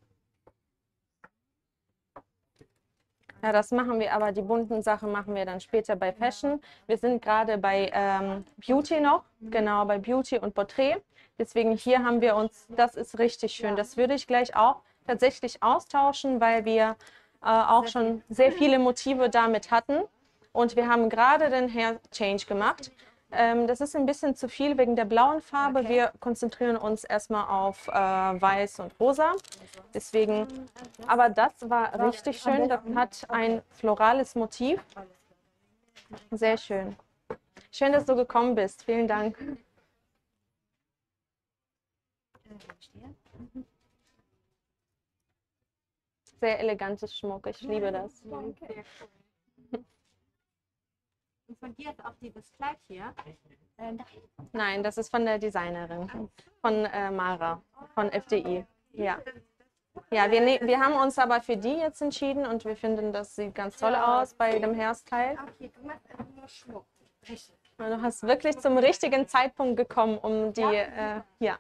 Ja, das machen wir, aber die bunten Sachen machen wir dann später bei Fashion. Wir sind gerade bei ähm, Beauty noch, genau, bei Beauty und Porträt. Deswegen hier haben wir uns, das ist richtig schön. Das würde ich gleich auch tatsächlich austauschen, weil wir äh, auch schon sehr viele Motive damit hatten. Und wir haben gerade den Hair Change gemacht. Ähm, das ist ein bisschen zu viel wegen der blauen Farbe. Okay. Wir konzentrieren uns erstmal auf äh, Weiß und Rosa. Deswegen, aber das war richtig schön. Das hat ein florales Motiv. Sehr schön. Schön, dass du gekommen bist. Vielen Dank. Sehr elegantes Schmuck. Ich liebe das. Danke. Und von dir ist auch dieses Kleid hier. Äh, nein. Nein, das ist von der Designerin, von äh, Mara, von F D I. Ja. Ja, wir, ne wir haben uns aber für die jetzt entschieden und wir finden, das sieht ganz toll aus bei dem Hairstyle. Okay, du machst einfach nur Schmuck. Richtig. Du hast wirklich zum richtigen Zeitpunkt gekommen, um die, äh, ja.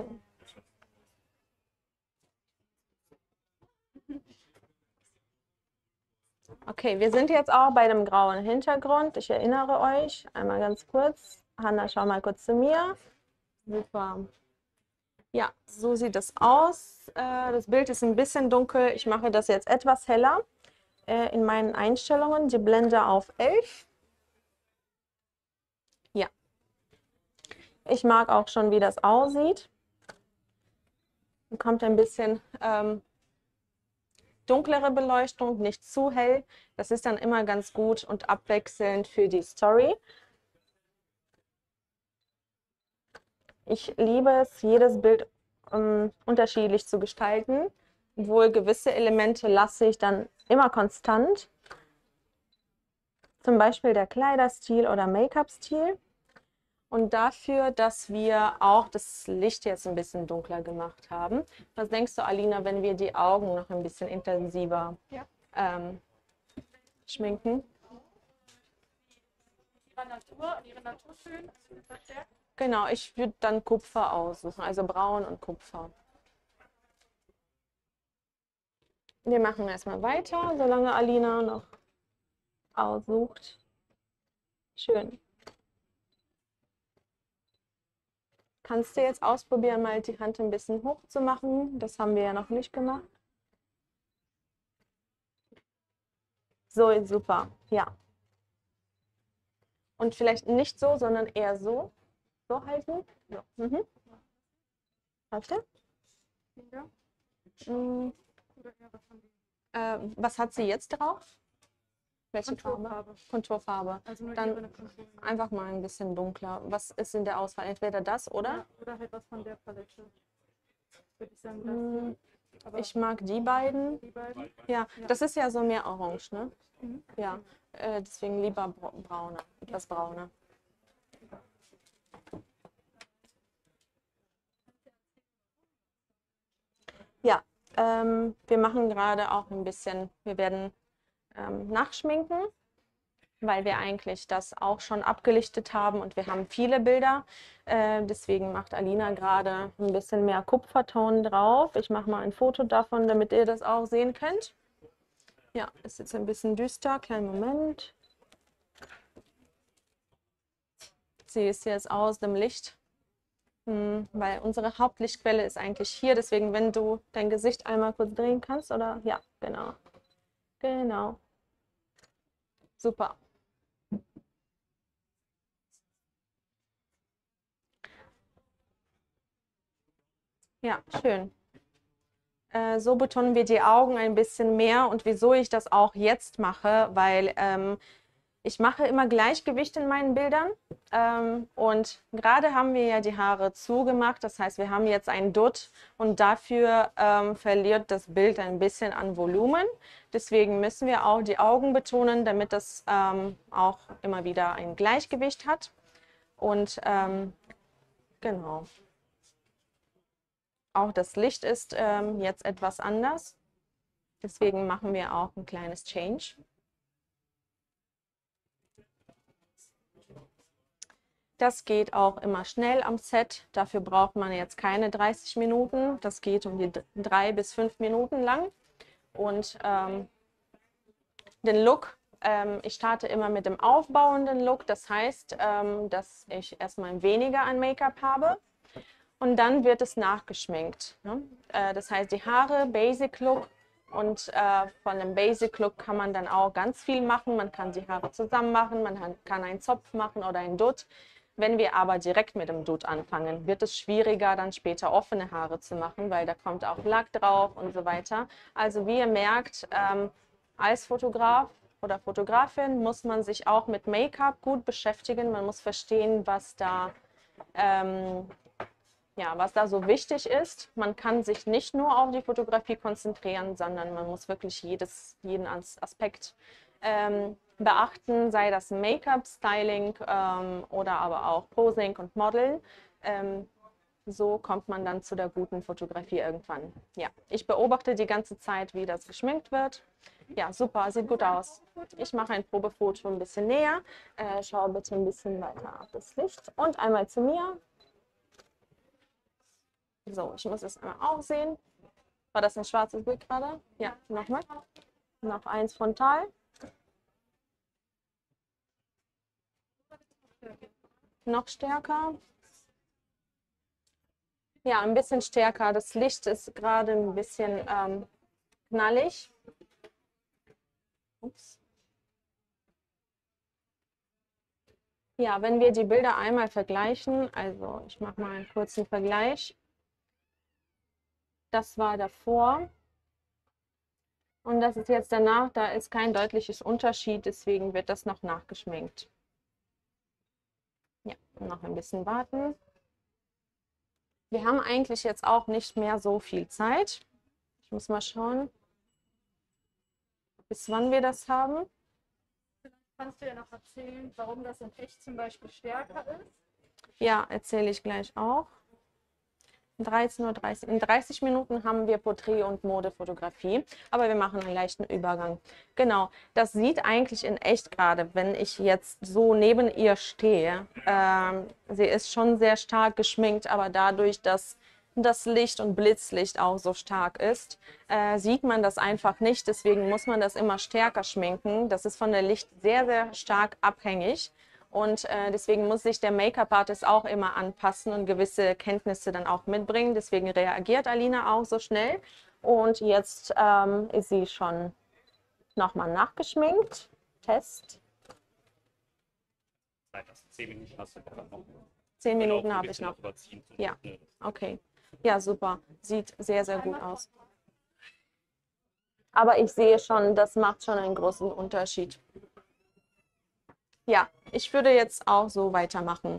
Okay, wir sind jetzt auch bei dem grauen Hintergrund. Ich erinnere euch, einmal ganz kurz. Hanna, schau mal kurz zu mir. Super. Ja, so sieht das aus. Äh, das Bild ist ein bisschen dunkel. Ich mache das jetzt etwas heller äh, in meinen Einstellungen. Die Blende auf elf. Ja. Ich mag auch schon, wie das aussieht. Kommt ein bisschen ähm, dunklere Beleuchtung, nicht zu hell. Das ist dann immer ganz gut und abwechselnd für die Story. Ich liebe es, jedes Bild ähm, unterschiedlich zu gestalten. Obwohl gewisse Elemente lasse ich dann immer konstant. Zum Beispiel der Kleiderstil oder Make-up-Stil. Und dafür, dass wir auch das Licht jetzt ein bisschen dunkler gemacht haben. Was denkst du, Alina, wenn wir die Augen noch ein bisschen intensiver Ja. ähm, schminken? Ihre Natur, ihre Naturtöne verstärkt. Genau, ich würde dann Kupfer aussuchen, also Braun und Kupfer. Wir machen erstmal weiter, solange Alina noch aussucht. Schön. Kannst du jetzt ausprobieren, mal die Hand ein bisschen hoch zu machen? Das haben wir ja noch nicht gemacht. So, super, ja. Und vielleicht nicht so, sondern eher so. So halten. Ja. Mhm. Läuft der? Ja. Mm, Oder eher was von äh, was hat sie jetzt drauf? Welche Farbe? Konturfarbe. Konturfarbe. Also nur Dann ihre Kontur. einfach mal ein bisschen dunkler. Was ist in der Auswahl? Entweder das oder? Ja, oder halt was von der Palette. Würde ich sagen, das Mm, hier. Aber Ich mag die beiden. die beiden. Ja, Ja. das ist ja so mehr orange, ne? Mhm. Ja, äh, deswegen lieber bra- brauner, etwas brauner. Ja, ähm, wir machen gerade auch ein bisschen, wir werden ähm, nachschminken, weil wir eigentlich das auch schon abgelichtet haben und wir haben viele Bilder. Äh, deswegen macht Alina gerade ein bisschen mehr Kupferton drauf. Ich mache mal ein Foto davon, damit ihr das auch sehen könnt. Ja, ist jetzt ein bisschen düster. Kleinen Moment. Sie ist jetzt aus dem Licht, hm, weil unsere Hauptlichtquelle ist eigentlich hier. Deswegen, wenn du dein Gesicht einmal kurz drehen kannst, oder? Ja, genau. Genau. Super. Ja, schön. Äh, so betonen wir die Augen ein bisschen mehr und wieso ich das auch jetzt mache, weil ähm, ich mache immer Gleichgewicht in meinen Bildern ähm, und gerade haben wir ja die Haare zugemacht, das heißt, wir haben jetzt ein Dutt und dafür ähm, verliert das Bild ein bisschen an Volumen. Deswegen müssen wir auch die Augen betonen, damit das ähm, auch immer wieder ein Gleichgewicht hat. Und ähm, genau. auch das Licht ist ähm, jetzt etwas anders. Deswegen machen wir auch ein kleines Change. Das geht auch immer schnell am Set. Dafür braucht man jetzt keine dreißig Minuten. Das geht um die drei bis fünf Minuten lang. Und ähm, den Look, ähm, ich starte immer mit dem aufbauenden Look. Das heißt, ähm, dass ich erstmal weniger an Make-up habe. Und dann wird es nachgeschminkt. Ne? Äh, das heißt, die Haare, Basic Look. Und äh, von dem Basic Look kann man dann auch ganz viel machen. Man kann die Haare zusammen machen, man kann einen Zopf machen oder einen Dutt. Wenn wir aber direkt mit dem Dutt anfangen, wird es schwieriger, dann später offene Haare zu machen, weil da kommt auch Lack drauf und so weiter. Also wie ihr merkt, ähm, als Fotograf oder Fotografin muss man sich auch mit Make-up gut beschäftigen. Man muss verstehen, was da ähm, Ja, was da so wichtig ist. Man kann sich nicht nur auf die Fotografie konzentrieren, sondern man muss wirklich jedes, jeden Aspekt ähm, beachten, sei das Make-up, Styling ähm, oder aber auch Posing und Modeln. Ähm, so kommt man dann zu der guten Fotografie irgendwann. Ja, ich beobachte die ganze Zeit, wie das geschminkt wird. Ja, super, sieht gut aus. Ich mache ein Probefoto ein bisschen näher. Äh, schau bitte ein bisschen weiter auf das Licht und einmal zu mir. So, ich muss es einmal auch sehen. War das ein schwarzes Bild gerade? Ja, nochmal. Noch eins frontal. Noch stärker. Ja, ein bisschen stärker. Das Licht ist gerade ein bisschen ähm, knallig. Ups. Ja, wenn wir die Bilder einmal vergleichen, also ich mache mal einen kurzen Vergleich. Das war davor. Und das ist jetzt danach, da ist kein deutliches Unterschied, deswegen wird das noch nachgeschminkt. Ja, noch ein bisschen warten. Wir haben eigentlich jetzt auch nicht mehr so viel Zeit. Ich muss mal schauen, bis wann wir das haben. Kannst du ja noch erzählen, warum das in echt zum Beispiel stärker ist? Ja, erzähle ich gleich auch. dreizehn Uhr dreißig. In dreißig Minuten haben wir Porträt- und Modefotografie, aber wir machen einen leichten Übergang. Genau, das sieht eigentlich in echt gerade, wenn ich jetzt so neben ihr stehe. Ähm, sie ist schon sehr stark geschminkt, aber dadurch, dass das Licht und Blitzlicht auch so stark ist, äh, sieht man das einfach nicht. Deswegen muss man das immer stärker schminken. Das ist von der Licht sehr, sehr stark abhängig. Und äh, deswegen muss sich der Make-up-Artist auch immer anpassen und gewisse Kenntnisse dann auch mitbringen. Deswegen reagiert Alina auch so schnell. Und jetzt ähm, ist sie schon nochmal nachgeschminkt. Test. Zeit hast. Zehn Minuten hast du noch. Zehn Minuten habe ich noch. Ja, okay. Ja, super. Sieht sehr, sehr gut aus. Aber ich sehe schon, das macht schon einen großen Unterschied. Ja, ich würde jetzt auch so weitermachen.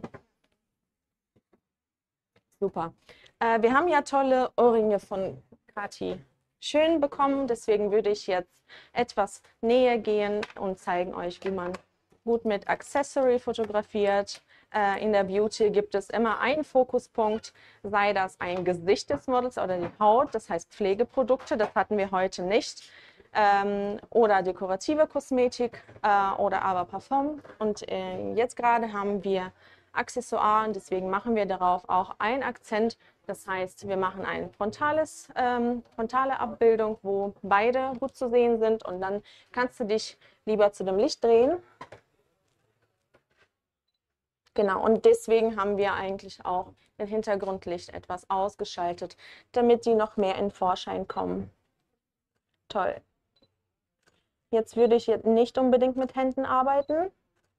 Super. Äh, wir haben ja tolle Ohrringe von Kathi schön bekommen, deswegen würde ich jetzt etwas näher gehen und zeigen euch, wie man gut mit Accessory fotografiert. Äh, in der Beauty gibt es immer einen Fokuspunkt, sei das ein Gesicht des Models oder die Haut, das heißt Pflegeprodukte, das hatten wir heute nicht. Ähm, oder dekorative Kosmetik äh, oder aber Parfum. Und äh, jetzt gerade haben wir Accessoire, deswegen machen wir darauf auch einen Akzent. Das heißt, wir machen eine frontales, ähm, frontale Abbildung, wo beide gut zu sehen sind. Und dann kannst du dich lieber zu dem Licht drehen. Genau, und deswegen haben wir eigentlich auch den Hintergrundlicht etwas ausgeschaltet, damit die noch mehr in Vorschein kommen. Toll. Jetzt würde ich jetzt nicht unbedingt mit Händen arbeiten,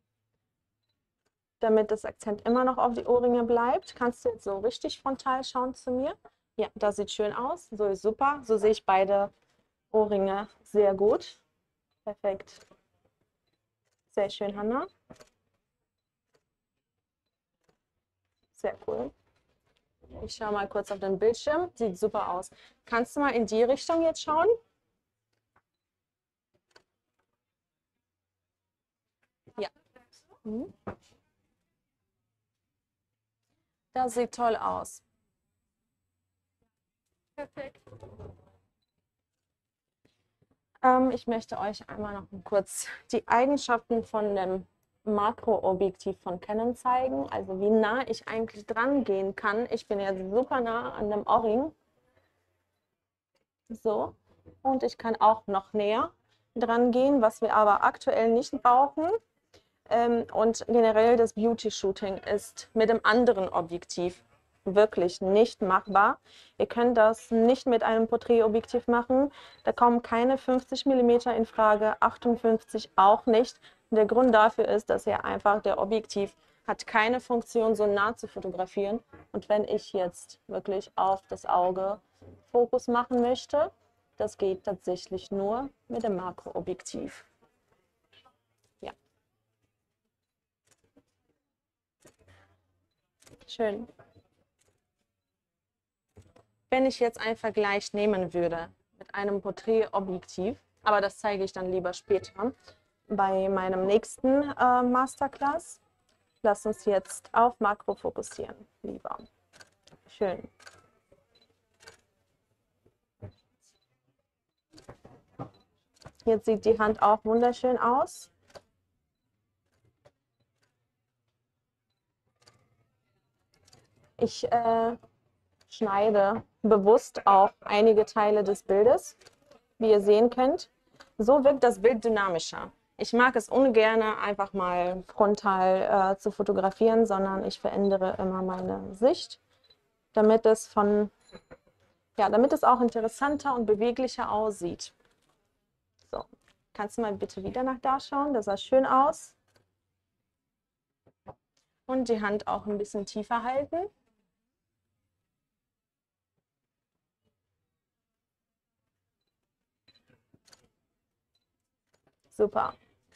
damit das Akzent immer noch auf die Ohrringe bleibt. Kannst du jetzt so richtig frontal schauen zu mir? Ja, das sieht schön aus. So ist super. So sehe ich beide Ohrringe sehr gut. Perfekt. Sehr schön, Hannah. Sehr cool. Ich schaue mal kurz auf den Bildschirm. Sieht super aus. Kannst du mal in die Richtung jetzt schauen? Ja. Mhm. Das sieht toll aus. Perfekt. Ähm, ich möchte euch einmal noch kurz die Eigenschaften von dem Makroobjektiv von Canon zeigen, also wie nah ich eigentlich dran gehen kann. Ich bin jetzt super nah an dem O-Ring. So, und ich kann auch noch näher dran gehen, was wir aber aktuell nicht brauchen. Ähm, und generell das Beauty-Shooting ist mit dem anderen Objektiv wirklich nicht machbar. Ihr könnt das nicht mit einem Porträtobjektiv machen. Da kommen keine fünfzig Millimeter in Frage, achtundfünfzig auch nicht. Der Grund dafür ist, dass ihr einfach, der Objektiv hat keine Funktion, so nah zu fotografieren. Und wenn ich jetzt wirklich auf das Auge Fokus machen möchte, das geht tatsächlich nur mit dem Makroobjektiv. Ja. Schön. Wenn ich jetzt einen Vergleich nehmen würde mit einem Porträtobjektiv, aber das zeige ich dann lieber später bei meinem nächsten äh, Masterclass. Lass uns jetzt auf Makro fokussieren, lieber. Schön. Jetzt sieht die Hand auch wunderschön aus. Ich äh, schneide bewusst auch einige Teile des Bildes, wie ihr sehen könnt. So wirkt das Bild dynamischer. Ich mag es ungern, einfach mal frontal äh, zu fotografieren, sondern ich verändere immer meine Sicht, damit es von, ja, damit es auch interessanter und beweglicher aussieht. So, kannst du mal bitte wieder nach da schauen? Das sah schön aus. Und die Hand auch ein bisschen tiefer halten. Super.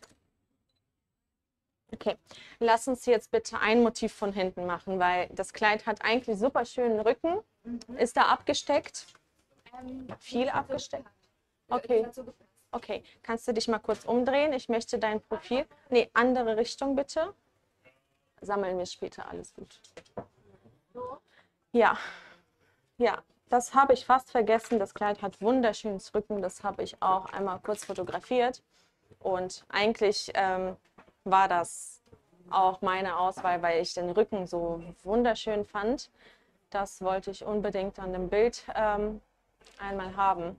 Okay, lass uns jetzt bitte ein Motiv von hinten machen, weil das Kleid hat eigentlich super schönen Rücken. Mhm. Ist da abgesteckt? Ähm, Viel nicht abgesteckt? so- Okay. hat so gepasst. Okay, kannst du dich mal kurz umdrehen? Ich möchte dein Profil. Nee, andere Richtung bitte. Sammeln wir später, alles gut. So. Ja, ja, das habe ich fast vergessen. Das Kleid hat wunderschönes Rücken. Das habe ich auch einmal kurz fotografiert. Und eigentlich ähm, war das auch meine Auswahl, weil ich den Rücken so wunderschön fand. Das wollte ich unbedingt an dem Bild ähm, einmal haben.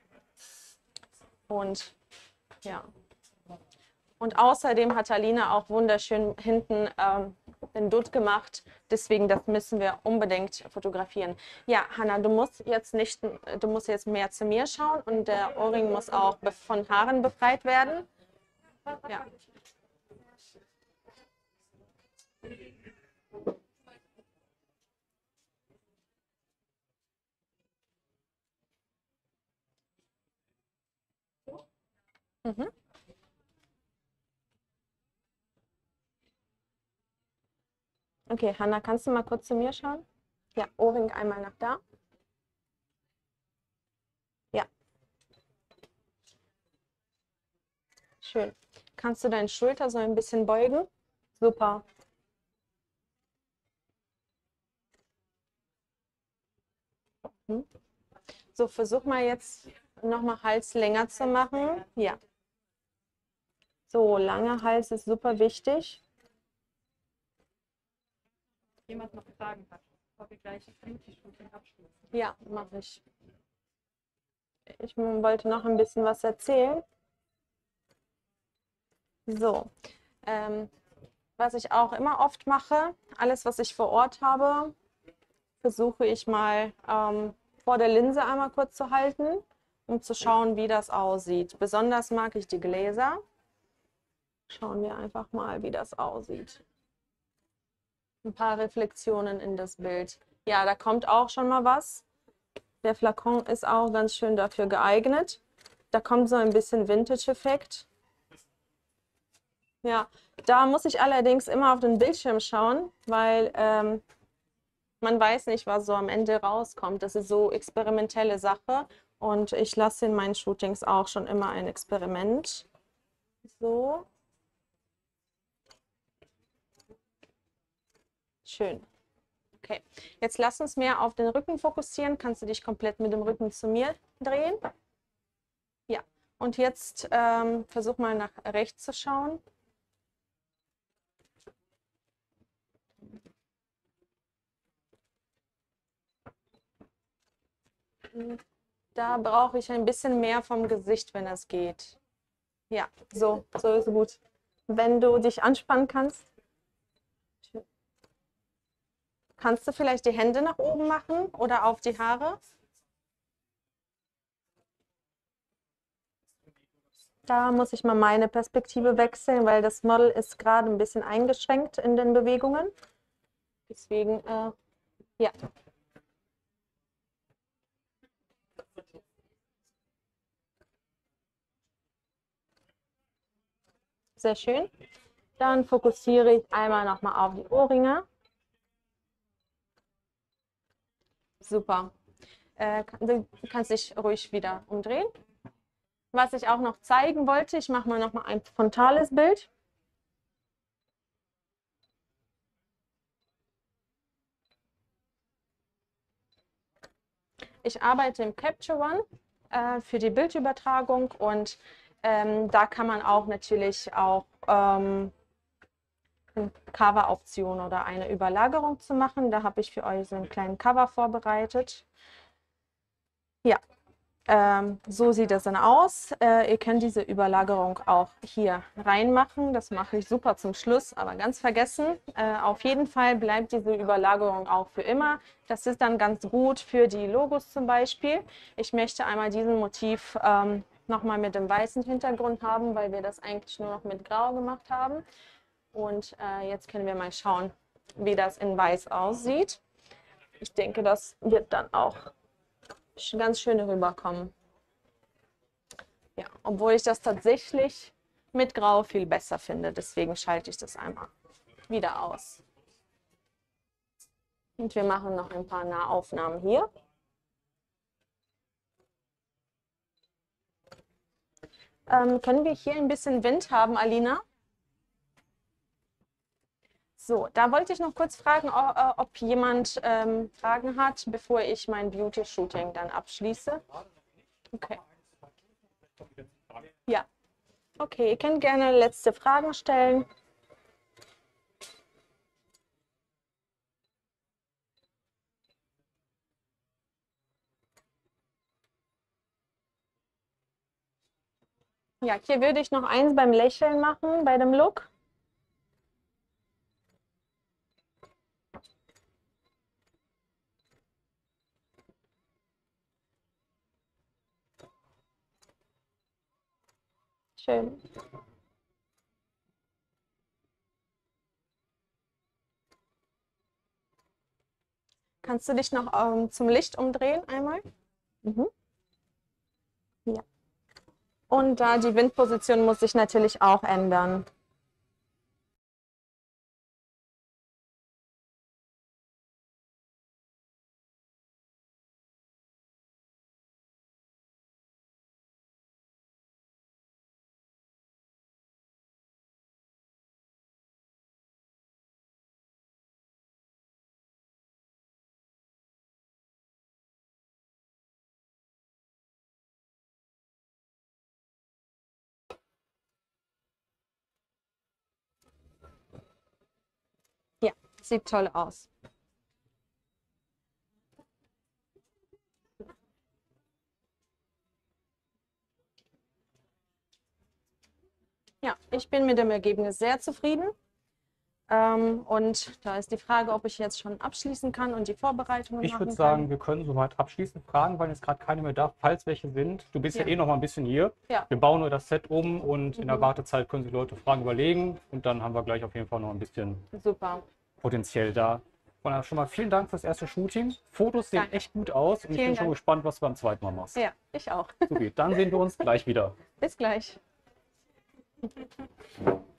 Und ja. Und außerdem hat Alina auch wunderschön hinten ähm, den Dutt gemacht. Deswegen, das müssen wir unbedingt fotografieren. Ja, Hanna, du musst jetzt nicht, du musst jetzt mehr zu mir schauen und der Ohrring muss auch be- von Haaren befreit werden. Ja. Mhm. Okay, Hanna, kannst du mal kurz zu mir schauen? Ja, Ohrring einmal nach da. Ja. Schön. Kannst du deine Schulter so ein bisschen beugen? Super. Hm. So, versuch mal jetzt nochmal Hals länger zu machen. Ja. So, langer Hals ist super wichtig. Jemand noch Fragen hat, bevor wir gleich das Beauty-Shooting abschließen. Ja, mache ich. Ich wollte noch ein bisschen was erzählen. So, ähm, was ich auch immer oft mache, alles, was ich vor Ort habe, versuche ich mal ähm, vor der Linse einmal kurz zu halten, um zu schauen, wie das aussieht. Besonders mag ich die Gläser. Schauen wir einfach mal, wie das aussieht. Ein paar Reflexionen in das Bild. Ja, da kommt auch schon mal was. Der Flakon ist auch ganz schön dafür geeignet. Da kommt so ein bisschen Vintage-Effekt. Ja, da muss ich allerdings immer auf den Bildschirm schauen, weil ähm, man weiß nicht, was so am Ende rauskommt. Das ist so experimentelle Sache und ich lasse in meinen Shootings auch schon immer ein Experiment. So. Schön. Okay, jetzt lass uns mehr auf den Rücken fokussieren. Kannst du dich komplett mit dem Rücken zu mir drehen? Ja, und jetzt ähm, versuch mal nach rechts zu schauen. Da brauche ich ein bisschen mehr vom Gesicht, wenn es geht. Ja, so, so ist gut. Wenn du dich anspannen kannst, kannst du vielleicht die Hände nach oben machen oder auf die Haare? Da muss ich mal meine Perspektive wechseln, weil das Model ist gerade ein bisschen eingeschränkt in den Bewegungen. Deswegen, äh, ja. Sehr schön. Dann fokussiere ich einmal nochmal auf die Ohrringe. Super. Äh, du kannst dich ruhig wieder umdrehen. Was ich auch noch zeigen wollte, ich mache mal nochmal ein frontales Bild. Ich arbeite im Capture One äh, für die Bildübertragung und ähm, da kann man auch natürlich auch ähm, eine Cover-Option oder eine Überlagerung zu machen. Da habe ich für euch so einen kleinen Cover vorbereitet. Ja, ähm, so sieht das dann aus. Äh, ihr könnt diese Überlagerung auch hier reinmachen. Das mache ich super zum Schluss, aber ganz vergessen. Äh, auf jeden Fall bleibt diese Überlagerung auch für immer. Das ist dann ganz gut für die Logos zum Beispiel. Ich möchte einmal diesen Motiv ähm, nochmal mit dem weißen Hintergrund haben, weil wir das eigentlich nur noch mit Grau gemacht haben. Und äh, jetzt können wir mal schauen, wie das in Weiß aussieht. Ich denke, das wird dann auch ganz schön rüberkommen. Ja, obwohl ich das tatsächlich mit Grau viel besser finde. Deswegen schalte ich das einmal wieder aus. Und wir machen noch ein paar Nahaufnahmen hier. Ähm, können wir hier ein bisschen Wind haben, Alina? So, da wollte ich noch kurz fragen, ob jemand ähm, Fragen hat, bevor ich mein Beauty-Shooting dann abschließe. Okay. Ja. Okay, ihr könnt gerne letzte Fragen stellen. Ja, hier würde ich noch eins beim Lächeln machen, bei dem Look. Schön. Kannst du dich noch ähm, zum Licht umdrehen einmal? Mhm. Ja. Und da die Windposition muss sich natürlich auch ändern. Ja, sieht toll aus. Ja, ich bin mit dem Ergebnis sehr zufrieden. Ähm, und da ist die Frage, ob ich jetzt schon abschließen kann und die Vorbereitungen Ich machen würde kann. sagen, wir können soweit abschließen. Fragen, weil jetzt gerade keine mehr da, falls welche sind. Du bist ja, Ja. eh noch mal ein bisschen hier. Ja. Wir bauen nur das Set um und in der Mhm. Wartezeit können sich Leute Fragen überlegen. Und dann haben wir gleich auf jeden Fall noch ein bisschen Super. potenziell da. Und dann schon mal vielen Dank fürs erste Shooting. Fotos sehen Danke. echt gut aus und ich Vielen bin schon Dank. gespannt, was du beim zweiten Mal machst. Ja, ich auch. Supi, dann sehen wir uns gleich wieder. Bis gleich.